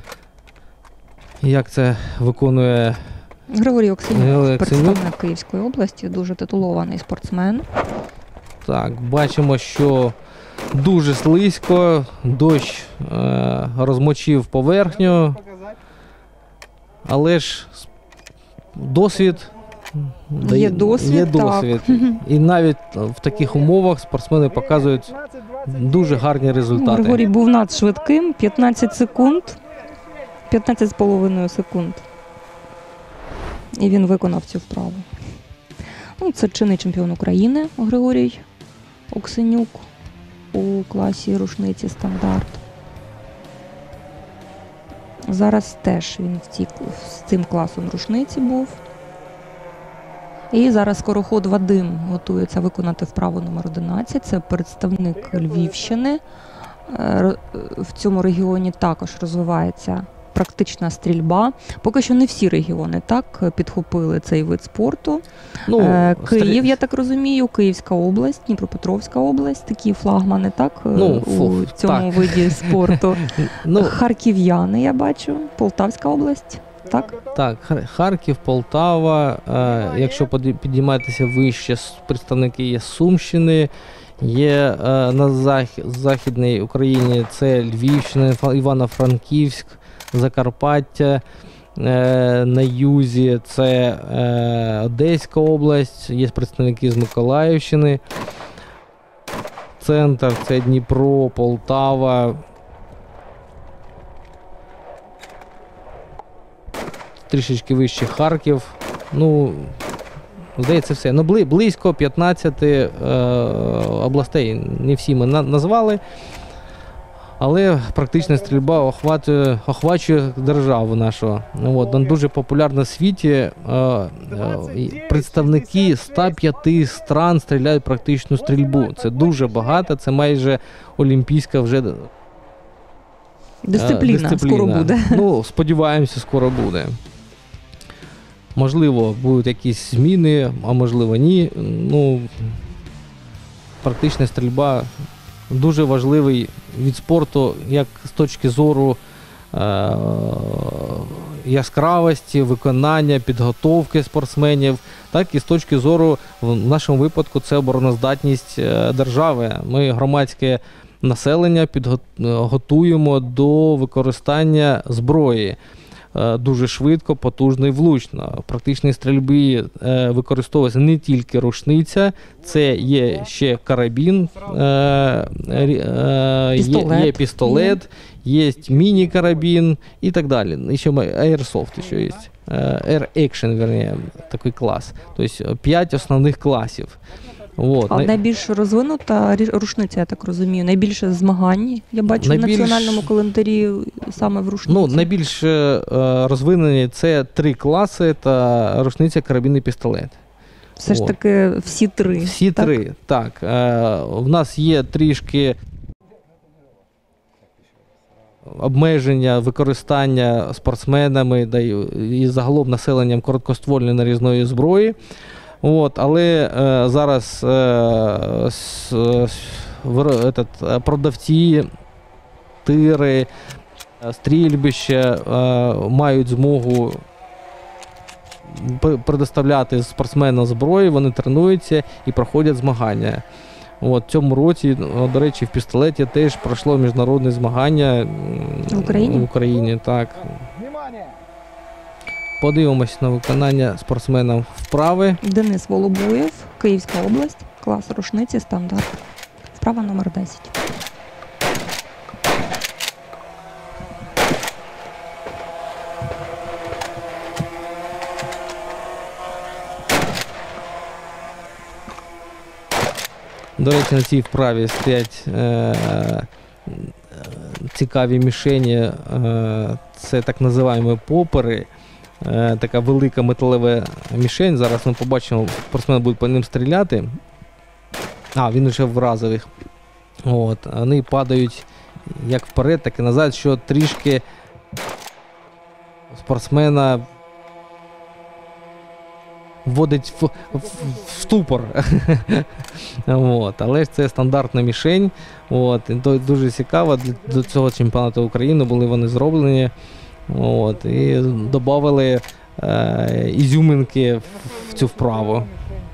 S2: як це виконує
S1: Григорій Оксенюк,
S2: Григорій Оксенюк.
S1: представник Київської області, дуже титулований спортсмен.
S2: Так, бачимо, що дуже слизько, дощ е, розмочив поверхню, але ж с- досвід дає-
S1: Є досвід,
S2: є
S1: так.
S2: досвід. І навіть в таких умовах спортсмени показують дуже гарні результати.
S1: Григорій був надшвидким, п'ятнадцять секунд, п'ятнадцять з половиною секунд. І він виконав цю вправу. Ну, це чинний чемпіон України Григорій Оксенюк у класі рушниці стандарт. Зараз теж він в ці, з цим класом рушниці був. І зараз скороход Вадим готується виконати вправу номер одинадцять. Це представник Львівщини. Е, В цьому регіоні також розвивається практична стрільба. Поки що не всі регіони так підхопили цей вид спорту.
S2: Ну,
S1: Е, Київ,
S2: стрі-
S1: я так розумію, Київська область, Дніпропетровська область, такі флагмани, так, е,
S2: Ну,
S1: у
S2: фу-
S1: цьому
S2: так.
S1: виді спорту.
S2: ну,
S1: Харків'яни, я бачу, Полтавська область, так?
S2: Так, Хар- Харків, Полтава, е, якщо поді- підійматися вище, с- представники є з Сумщини, є е, на зах- Західній Україні це Львівщина, Фа- Івано-Франківськ, Закарпаття, е, на юзі, це е, Одеська область, є представники з Миколаївщини. Центр це Дніпро, Полтава. Трішечки вище Харків. Ну, здається, все. Ну, бли, близько п'ятнадцять е, областей. Не всі ми на, назвали. Але практична стрільба охватує, охвачує державу нашу. От, вона дуже популярна в світі. Е, е, представники ста п'яти стран стріляють практичну стрільбу. Це дуже багато, це майже олімпійська вже
S1: Дисципліна,
S2: дисципліна.
S1: скоро буде.
S2: Ну, сподіваємося, скоро буде. Можливо, будуть якісь зміни, а можливо ні. Ну, практична стрільба дуже важливий від спорту, як з точки зору е- яскравості, виконання, підготовки спортсменів, так і з точки зору, в нашому випадку, це обороноздатність держави. Ми громадське населення підготуємо до використання зброї. Дуже швидко, потужно і влучно. В практичній стрільбі е, використовується не тільки рушниця, це є ще карабін, е, е,
S1: пістолет.
S2: Є, є пістолет, є міні-карабін і так далі. І ще Airsoft ще є. Air Action, верніше, такий клас. Тобто п'ять основних класів. Вот.
S1: А найбільш розвинута рушниця, я так розумію, найбільше змагань, я бачу
S2: найбільш...
S1: в національному календарі саме в рушниці.
S2: Ну, найбільш е, розвинені це три класи та рушниця, карабін і пістолет.
S1: Все ж
S2: О.
S1: таки всі три.
S2: Всі
S1: так?
S2: три, так. Е, в нас є трішки обмеження використання спортсменами да, і загалом населенням короткоствольної нарізної зброї. От, але е, зараз е, с, в, этот, продавці, тири, стрільбища е, мають змогу предоставляти спортсменам зброю, вони тренуються і проходять змагання. От, в цьому році, до речі, в пістолеті теж пройшло міжнародне змагання
S1: в Україні.
S2: В Україні так. Подивимось на виконання спортсменів вправи.
S1: Денис Волобуєв, Київська область, клас рушниці, стандарт. Вправа номер десять.
S2: До речі, на цій вправі стоять е- цікаві мішені, е- це так називаємо попери. Е, така велика металева мішень. Зараз ми побачимо, спортсмен буде по ним стріляти. А, він вже вразив їх. От, вони падають як вперед, так і назад, що трішки спортсмена вводить в, в, в ступор. От, але ж це стандартна мішень. От, і дуже цікаво, до цього чемпіонату України були вони зроблені. От, і додали е, ізюминки в, в цю вправу.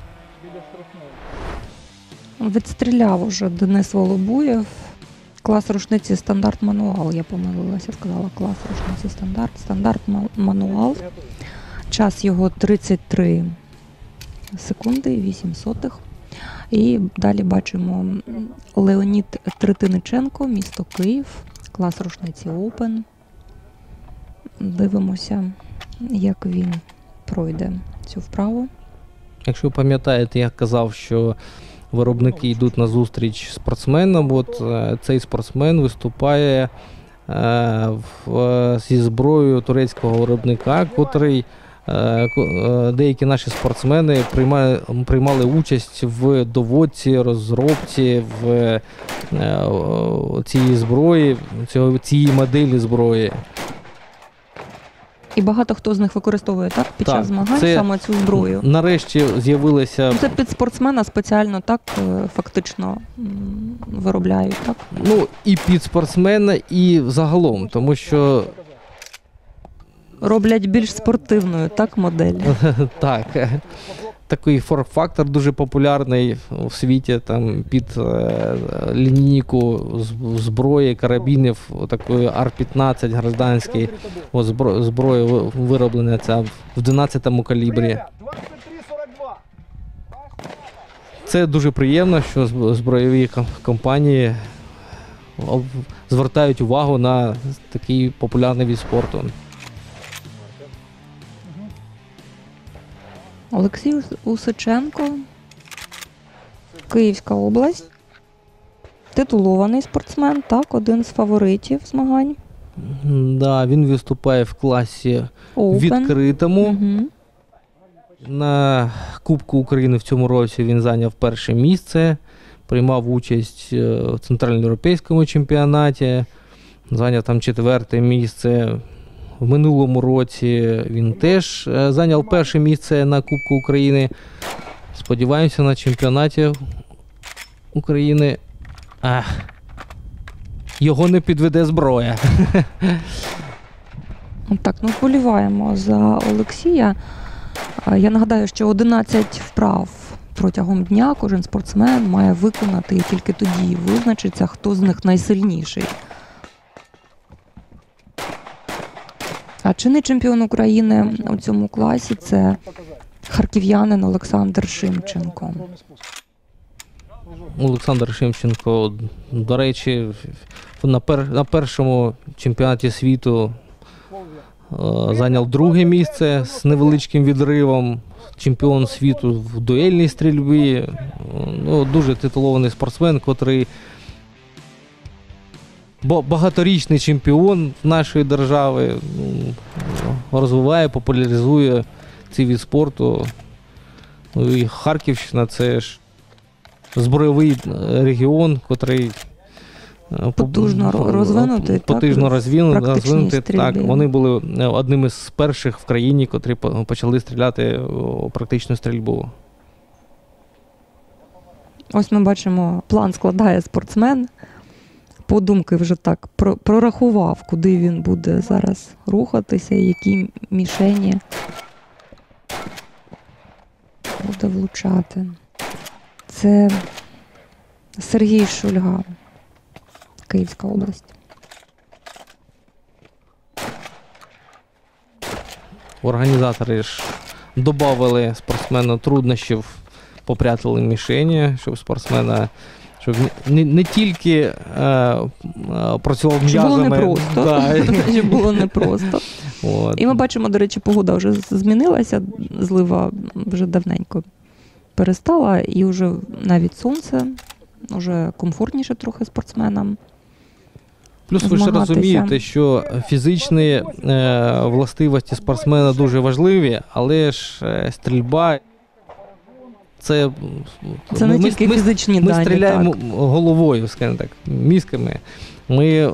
S1: Відстріляв уже Денис Волобуєв. Клас рушниці стандарт мануал. Я помилилася, сказала клас рушниці стандарт. Стандарт мануал. Час його тридцять три секунди, вісім сотих. І далі бачимо Леонід Третиниченко, місто Київ. Клас рушниці Open. Дивимося, як він пройде цю вправу.
S2: Якщо ви пам'ятаєте, я казав, що виробники йдуть на зустріч спортсменам. От е, цей спортсмен виступає е, в, зі зброєю турецького виробника, котрий е, е, деякі наші спортсмени приймали, приймали участь в доводці, розробці в е, цієї зброї, цього, цієї моделі зброї.
S1: І багато хто з них використовує так під
S2: Так,
S1: час змагань
S2: це
S1: саме цю зброю.
S2: Нарешті з'явилися.
S1: Це під спортсмена спеціально так фактично виробляють, так?
S2: Ну, і під спортсмена, і загалом, тому що
S1: роблять більш спортивною, так, модель?
S2: Так. Такий форм-фактор дуже популярний у світі, там під е, лінійку з- зброї, карабінів, такої ар п'ятнадцять гражданський, от збро, зброя ви- вироблена ця в дванадцятому калібрі.
S3: двадцать три сорок два.
S2: Це дуже приємно, що зб- збройові ком- компанії об- звертають увагу на такий популярний від спорту.
S1: Олексій Ус- Усиченко, Київська область. Титулований спортсмен, так, один з фаворитів змагань.
S2: М, Да, він виступає в класі
S1: Open.
S2: відкритому.
S1: Мгм.
S2: На Кубку України в цьому році він зайняв перше місце, приймав участь е, в центральноєвропейському чемпіонаті, зайняв там четверте місце. В минулому році він теж е, зайняв перше місце на Кубку України. Сподіваємося, на чемпіонаті України а, його не підведе зброя.
S1: Так, ну вболіваємо за Олексія. А, Я нагадаю, що одинадцять вправ протягом дня кожен спортсмен має виконати, і тільки тоді визначиться, хто з них найсильніший. А чинний чемпіон України у цьому класі – це харків'янин Олександр Шимченко.
S2: Олександр Шимченко, до речі, на, пер, на першому чемпіонаті світу е, зайняв друге місце з невеличким відривом. Чемпіон світу в дуельній стрільбі. Ну, дуже титулований спортсмен, котрий ба- багаторічний чемпіон нашої держави. Ну, розвиває, популяризує цей від спорту. Ну, і Харківщина – це ж збройовий е, регіон, котрий е,
S1: Потужно
S2: по-
S1: розвинутий, так,
S2: потужно
S1: в
S2: розвинутий,
S1: практичній
S2: розвинутий. Так,
S1: стрільбі.
S2: вони були е, одним із перших в країні, котрі по- почали стріляти у практичну стрільбу.
S1: Ось ми бачимо, план складає спортсмен. Подумки вже так про- прорахував, куди він буде зараз рухатися, які мішені буде влучати. Це Сергій Шульга, Київська область.
S2: Організатори ж додали спортсмену труднощів, попрятали мішені, щоб спортсмена, щоб не, не тільки е, е, працював
S1: Щоб було
S2: м'язами.
S1: непросто.
S2: Да.
S1: Щоб було непросто.
S2: От.
S1: І ми бачимо, до речі, погода вже змінилася, злива вже давненько перестала, і вже навіть сонце, вже комфортніше трохи спортсменам.
S2: Плюс ви ж
S1: змагатися.
S2: розумієте, що фізичні е, властивості спортсмена дуже важливі, але ж е, стрільба це,
S1: Це не
S2: ми,
S1: тільки
S2: ми,
S1: фізичні
S2: ми
S1: дані.
S2: стріляємо
S1: Так.
S2: головою, скажімо так, мізками. Ми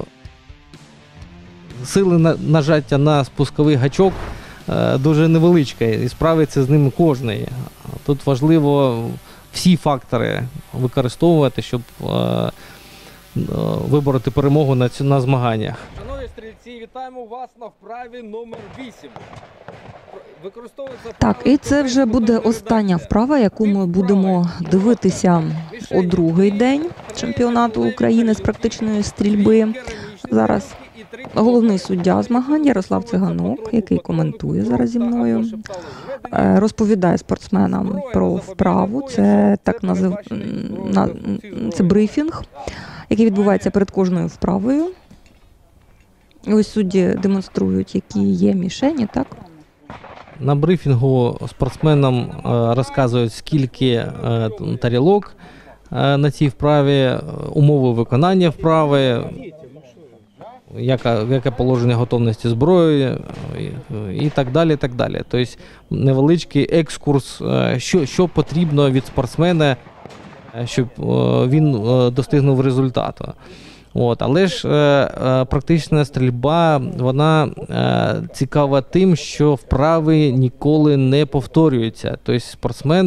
S2: сили на, нажаття на спусковий гачок е, дуже невеличка, і справиться з ним кожний. Тут важливо всі фактори використовувати, щоб е, е, вибороти перемогу на, цю- на змаганнях.
S3: Шановні стрільці, вітаємо вас на вправі номер вісім. Використовується
S1: Так, і це вже буде остання вправа, яку ми будемо дивитися у другий день чемпіонату України з практичної стрільби. Зараз головний суддя змагань Ярослав Циганок, який коментує зараз зі мною, е, розповідає спортсменам про вправу. Це так назив... на... це брифінг, який відбувається перед кожною вправою. І ось судді демонструють, які є мішені, так?
S2: На брифінгу спортсменам е, розказують, скільки е, тарілок е, на цій вправі, е, умови виконання вправи, яке, яке положення готовності зброї е, і, і так далі. Так далі. Тобто невеличкий екскурс, е, що, що потрібно від спортсмена, е, щоб е, він е, достигнув результату. От, але ж е, е, практична стрільба, вона е, цікава тим, що вправи ніколи не повторюються. Тобто спортсмени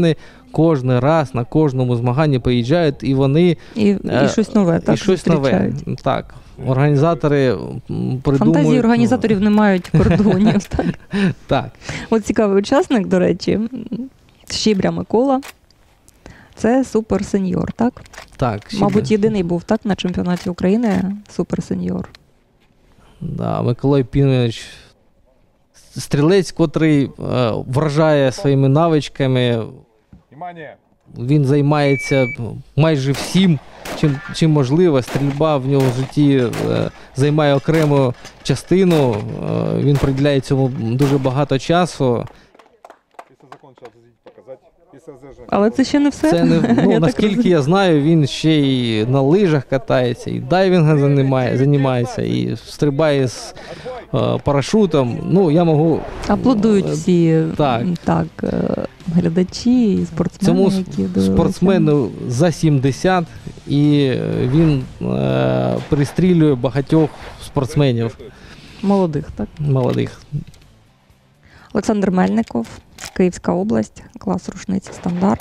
S2: кожен раз на кожному змаганні приїжджають, і вони
S1: І, і
S2: е,
S1: щось нове, так,
S2: і щось нове.
S1: зустрічають.
S2: Так. Організатори м, придумують...
S1: Фантазії організаторів не мають кордонів. Так.
S2: Так.
S1: От цікавий учасник, до речі, Щібря Микола. Це суперсеньор, так?
S2: Так.
S1: Мабуть,
S2: ще-
S1: єдиний був так на чемпіонаті України суперсеньор.
S2: Да, Миколай Пінович стрілець, котрий е, вражає своїми навичками.
S3: Внимание!
S2: Він займається майже всім, чим, чим можливо. Стрільба в нього в житті е, займає окрему частину. Е, він приділяє цьому дуже багато часу.
S3: Если закон сейчас показать, если разряжение.
S1: Але це ще не все.
S2: Це не,
S1: Я
S2: ну,
S1: так
S2: наскільки
S1: розумію.
S2: я знаю, він ще й на лижах катається, і дайвінгом займає, займається, і стрибає з е, парашутом. Ну, я можу
S1: Аплодують всі
S2: Так.
S1: так, е, глядачі і спортсмени,
S2: цьому
S1: які дивилися.
S2: спортсмену за сімдесят, і він е, пристрілює багатьох спортсменів
S1: Молодих, так?
S2: молодих.
S1: Олександр Мельников, Київська область, клас рушниці стандарт.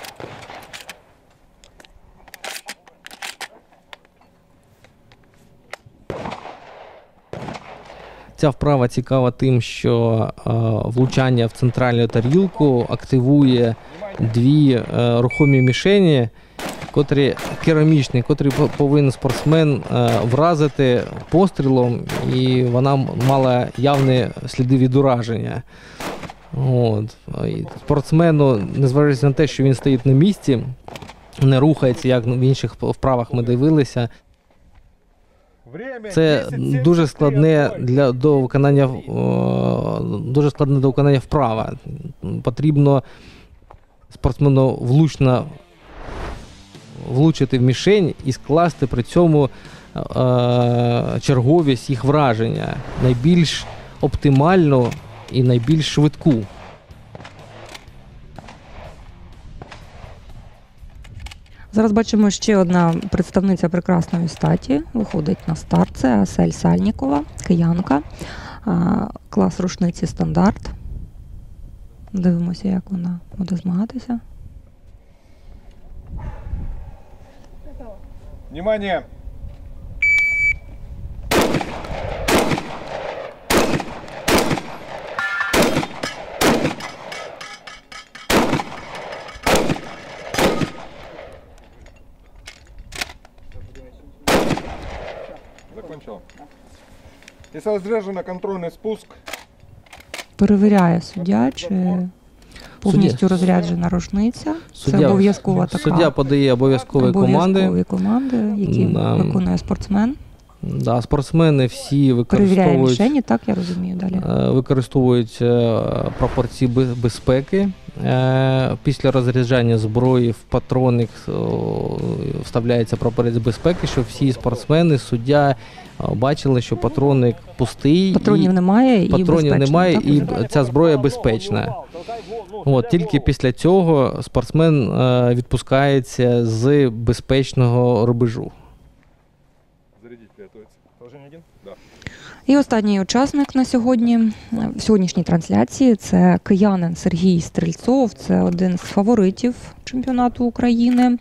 S2: Ця вправа цікава тим, що е, влучання в центральну тарілку активує дві е, рухомі мішені, котрі керамічні, котрі по- повинен спортсмен е, вразити пострілом, і вона м- мала явні сліди від ураження. От. І спортсмену, незважаючи на те, що він стоїть на місці, не рухається, як в інших вправах ми дивилися.
S3: Время
S2: Це
S3: десять
S2: дуже
S3: семьдесят три,
S2: складне
S3: отбой.
S2: для до виконання о, дуже складне до виконання вправа. Потрібно спортсмену влучно влучити в мішень і скласти при цьому е, черговість їх враження найбільш оптимальну і найбільш швидку.
S1: Зараз бачимо ще одна представниця прекрасної статі. Виходить на старт. Це Асель Сальнікова, киянка. А, клас рушниці стандарт. Дивимося, як вона буде змагатися.
S3: Внимание! Закончил. Если разряжено, контрольный спуск.
S1: Перевіряє суддя, чи повністю розряджена рушниця. Це обов'язкова така.
S2: Суддя подає обов'язкові команди.
S1: Обов'язкові команди, які
S2: Да.
S1: виконує спортсмен.
S2: Да, спортсмени всі
S1: Перевіряє
S2: використовують
S1: мішені, так я розумію далі.
S2: Е, використовують е, пропорції бе- безпеки. Е, Після розряджання зброї в патронник о, вставляється прапорець безпеки, щоб всі спортсмени, суддя е, бачили, що патронник пустий,
S1: Патронів
S2: і,
S1: немає і
S2: патронів
S1: безпечно,
S2: немає,
S1: так?
S2: і ця зброя безпечна. От, тільки після цього спортсмен е, відпускається з безпечного рубежу.
S3: Зарядить, приготовиться. Положение один? Да.
S1: І останній учасник на сьогодні, е, в сьогоднішній трансляції, це киянин Сергій Стрільцов. Це один з фаворитів чемпіонату України.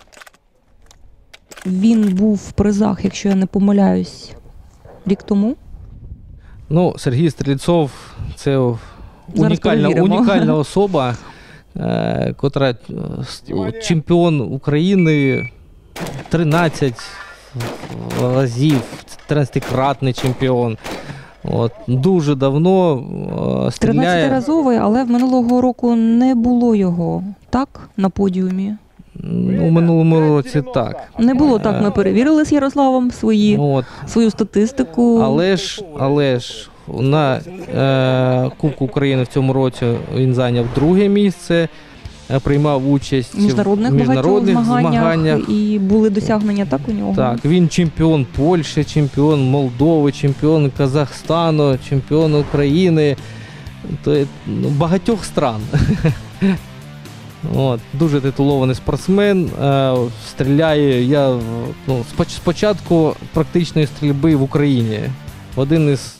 S1: Він був в призах, якщо я не помиляюсь, рік тому.
S2: Ну, Сергій Стрільцов – це унікальна,
S1: перевіримо.
S2: унікальна особа, е, котра е, с- чемпіон України тринадцять разів, тринадцятикратний чемпіон. От, дуже давно е, стріляє.
S1: тринадцятиразовий, але в минулого року не було його, так, на подіумі.
S2: Ну, у минулому році так.
S1: Не було так, ми перевірили з Ярославом свої,
S2: От.
S1: свою статистику.
S2: Але ж, але ж на е, Кубку України в цьому році він зайняв друге місце, е, приймав участь
S1: В міжнародних,
S2: в міжнародних
S1: багатьох змаганнях,
S2: змаганнях.
S1: і були досягнення так у нього.
S2: Так, він чемпіон Польщі, чемпіон Молдови, чемпіон Казахстану, чемпіон України, то є, ну, багатьох стран. От, дуже титулований спортсмен, е, стріляє я ну, споч- спочатку практичної стрільби в Україні. Один із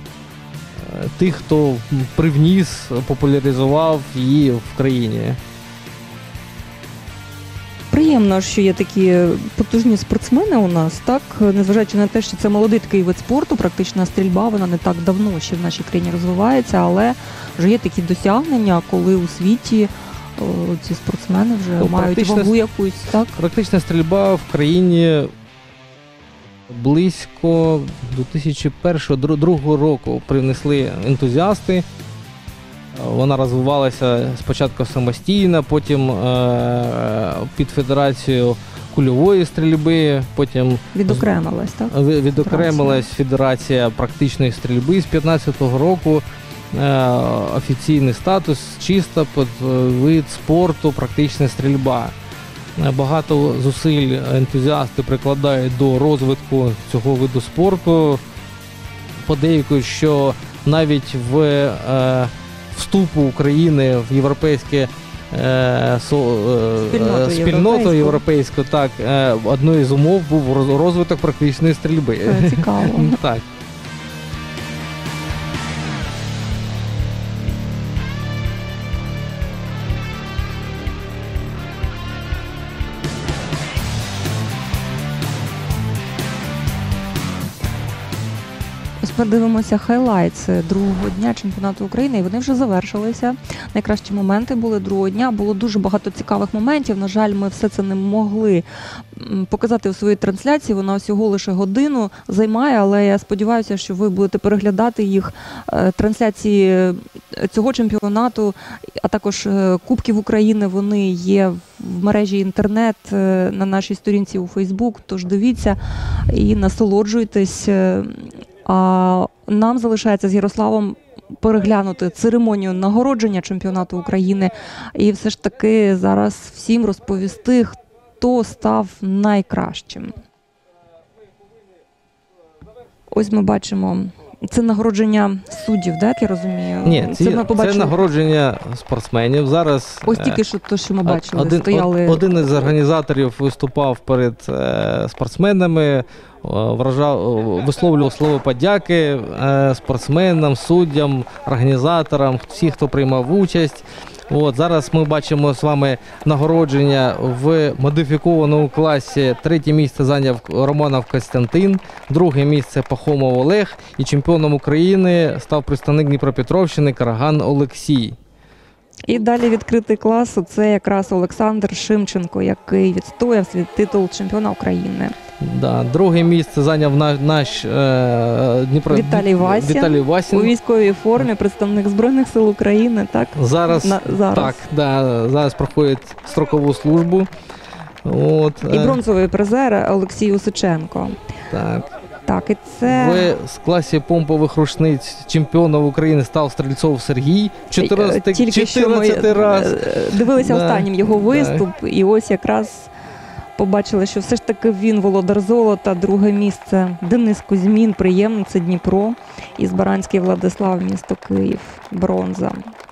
S2: е, тих, хто привніс, популяризував її в країні.
S1: приємно, що є такі потужні спортсмени у нас, так, незважаючи на те, що це молодий такий вид спорту, практична стрільба, вона не так давно ще в нашій країні розвивається, але вже є такі досягнення, коли у світі о, ці спортсмени вже
S2: Ну,
S1: мають
S2: практична
S1: вагу якусь, так?
S2: Практична стрільба в країні близько дві тисячі першого - дві тисячі другого року привнесли ентузіасти. Вона розвивалася спочатку самостійно, потім е- під федерацією кульової стрільби, потім
S1: Відокремилась, так?
S2: в- відокремилась Федерація практичної стрільби з дві тисячі п'ятнадцятого року. Е- офіційний статус чисто під вид спорту практична стрільба. Е, Багато зусиль ентузіасти прикладають до розвитку цього виду спорту. Подейкують, що навіть в е- вступу України в європейське е, со, е,
S1: Спільноту
S2: спільноту
S1: європейську.
S2: європейську, так, е, одною з умов був роз- розвиток практичної стрільби.
S1: Е, Цікаво.
S2: Так.
S1: Ось ми дивимося хайлайтси другого дня чемпіонату України, і вони вже завершилися. Найкращі моменти були другого дня. Було дуже багато цікавих моментів. На жаль, ми все це не могли м, показати у своїй трансляції. Вона всього лише годину займає, але я сподіваюся, що ви будете переглядати їх е, трансляції цього чемпіонату, а також е, Кубків України. Вони є в мережі інтернет е, на нашій сторінці у Фейсбук. Тож дивіться і насолоджуйтесь. е, А нам залишається з Ярославом переглянути церемонію нагородження чемпіонату України і все ж таки зараз всім розповісти, хто став найкращим. Ось ми бачимо, це нагородження суддів, так, я розумію?
S2: Ні, ці,
S1: це
S2: це,
S1: ми побачили.
S2: нагородження спортсменів. Зараз
S1: Ось
S2: е,
S1: тільки що те, що ми бачили,
S2: один,
S1: стояли.
S2: один із організаторів виступав перед е, спортсменами, е, вражав, е, висловлював слово подяки е, спортсменам, суддям, організаторам, всі, хто приймав участь. От, зараз ми бачимо з вами нагородження в модифікованому класі. Третє місце зайняв Романов Костянтин, друге місце Пахомов Олег і чемпіоном України став представник Дніпропетровщини Караган Олексій.
S1: І далі відкритий клас – це якраз Олександр Шимченко, який відстояв свій титул чемпіона України.
S2: Да, друге місце зайняв наш, наш е, Дніпро...
S1: Віталій Васін.
S2: Віталій Васін.
S1: У військовій формі, представник Збройних сил України, так?
S2: Зараз,
S1: На, зараз.
S2: Так, да, зараз проходить строкову службу. От,
S1: І
S2: е,
S1: бронзовий призер Олексій Усиченко.
S2: так.
S1: Так, і це...
S2: В класі помпових рушниць чемпіоном України став Стрільцов Сергій чотирнадцяти,
S1: Тільки що ми
S2: чотирнадцятий раз.
S1: е, дивилися
S2: Да,
S1: останнім його виступ, і ось якраз побачили, що все ж таки він володар золота. Друге місце Денис Кузьмін, приємно, це Дніпро. І Збаранський Владислав, місто Київ, бронза.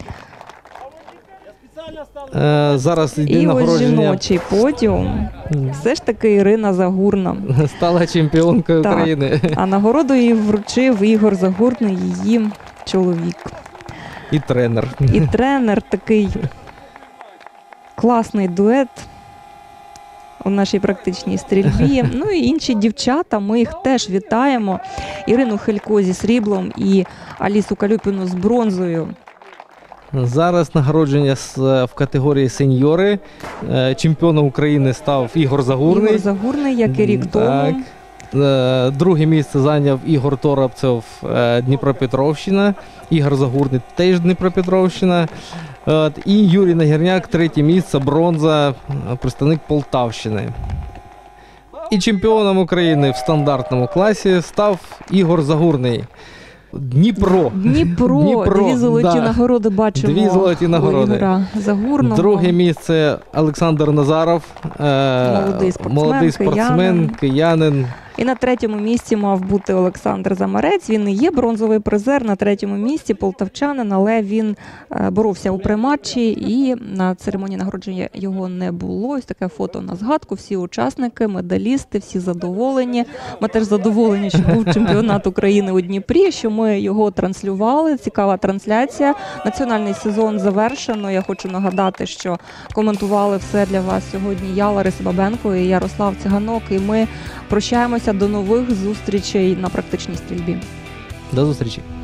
S2: Е, зараз йде
S1: І ось
S2: нагородження.
S1: жіночий подіум. Все ж таки Ірина Загурна.
S2: Стала чемпіонкою
S1: Так.
S2: України.
S1: А нагороду їй вручив Ігор Загурний, її чоловік.
S2: І тренер.
S1: І тренер, такий класний дует у нашій практичній стрільбі. Ну і інші дівчата, ми їх теж вітаємо. Ірину Хелько зі сріблом і Алісу Калюпіну з бронзою.
S2: Зараз нагородження з- в категорії сеньори. Е, Чемпіоном України став Ігор Загурний.
S1: Ігор Загурний, як і рік
S2: Так.
S1: тому.
S2: Е, Друге місце зайняв Ігор Торопцев, е, Дніпропетровщина. Ігор Загурний теж Дніпропетровщина. От, і Юрій Нагірняк, третє місце, бронза, е, представник Полтавщини. І чемпіоном України в стандартному класі став Ігор Загурний. Дніпро.
S1: Дніпро,
S2: Дніпро,
S1: дві золоті
S2: да.
S1: нагороди бачимо.
S2: Дві золоті
S1: у
S2: нагороди.
S1: Ігора Загурного.
S2: Друге місце Олександр Назаров, е,
S1: Молодий спортсмен,
S2: молодий спортсмен,
S1: киянин.
S2: киянин.
S1: І на третьому місці мав бути Олександр Замарець. Він і є бронзовий призер на третьому місці, полтавчанин, але він е, боровся у приматчі і на церемонії нагородження його не було. Ось таке фото на згадку. Всі учасники, медалісти, всі задоволені. Ми теж задоволені, що був чемпіонат України у Дніпрі, що ми його транслювали. Цікава трансляція. Національний сезон завершено. Я хочу нагадати, що коментували все для вас сьогодні я, Лариса Бабенко і Ярослав Циганок. І ми прощаємося до нових зустрічей на практичній стрільбі.
S2: До зустрічі.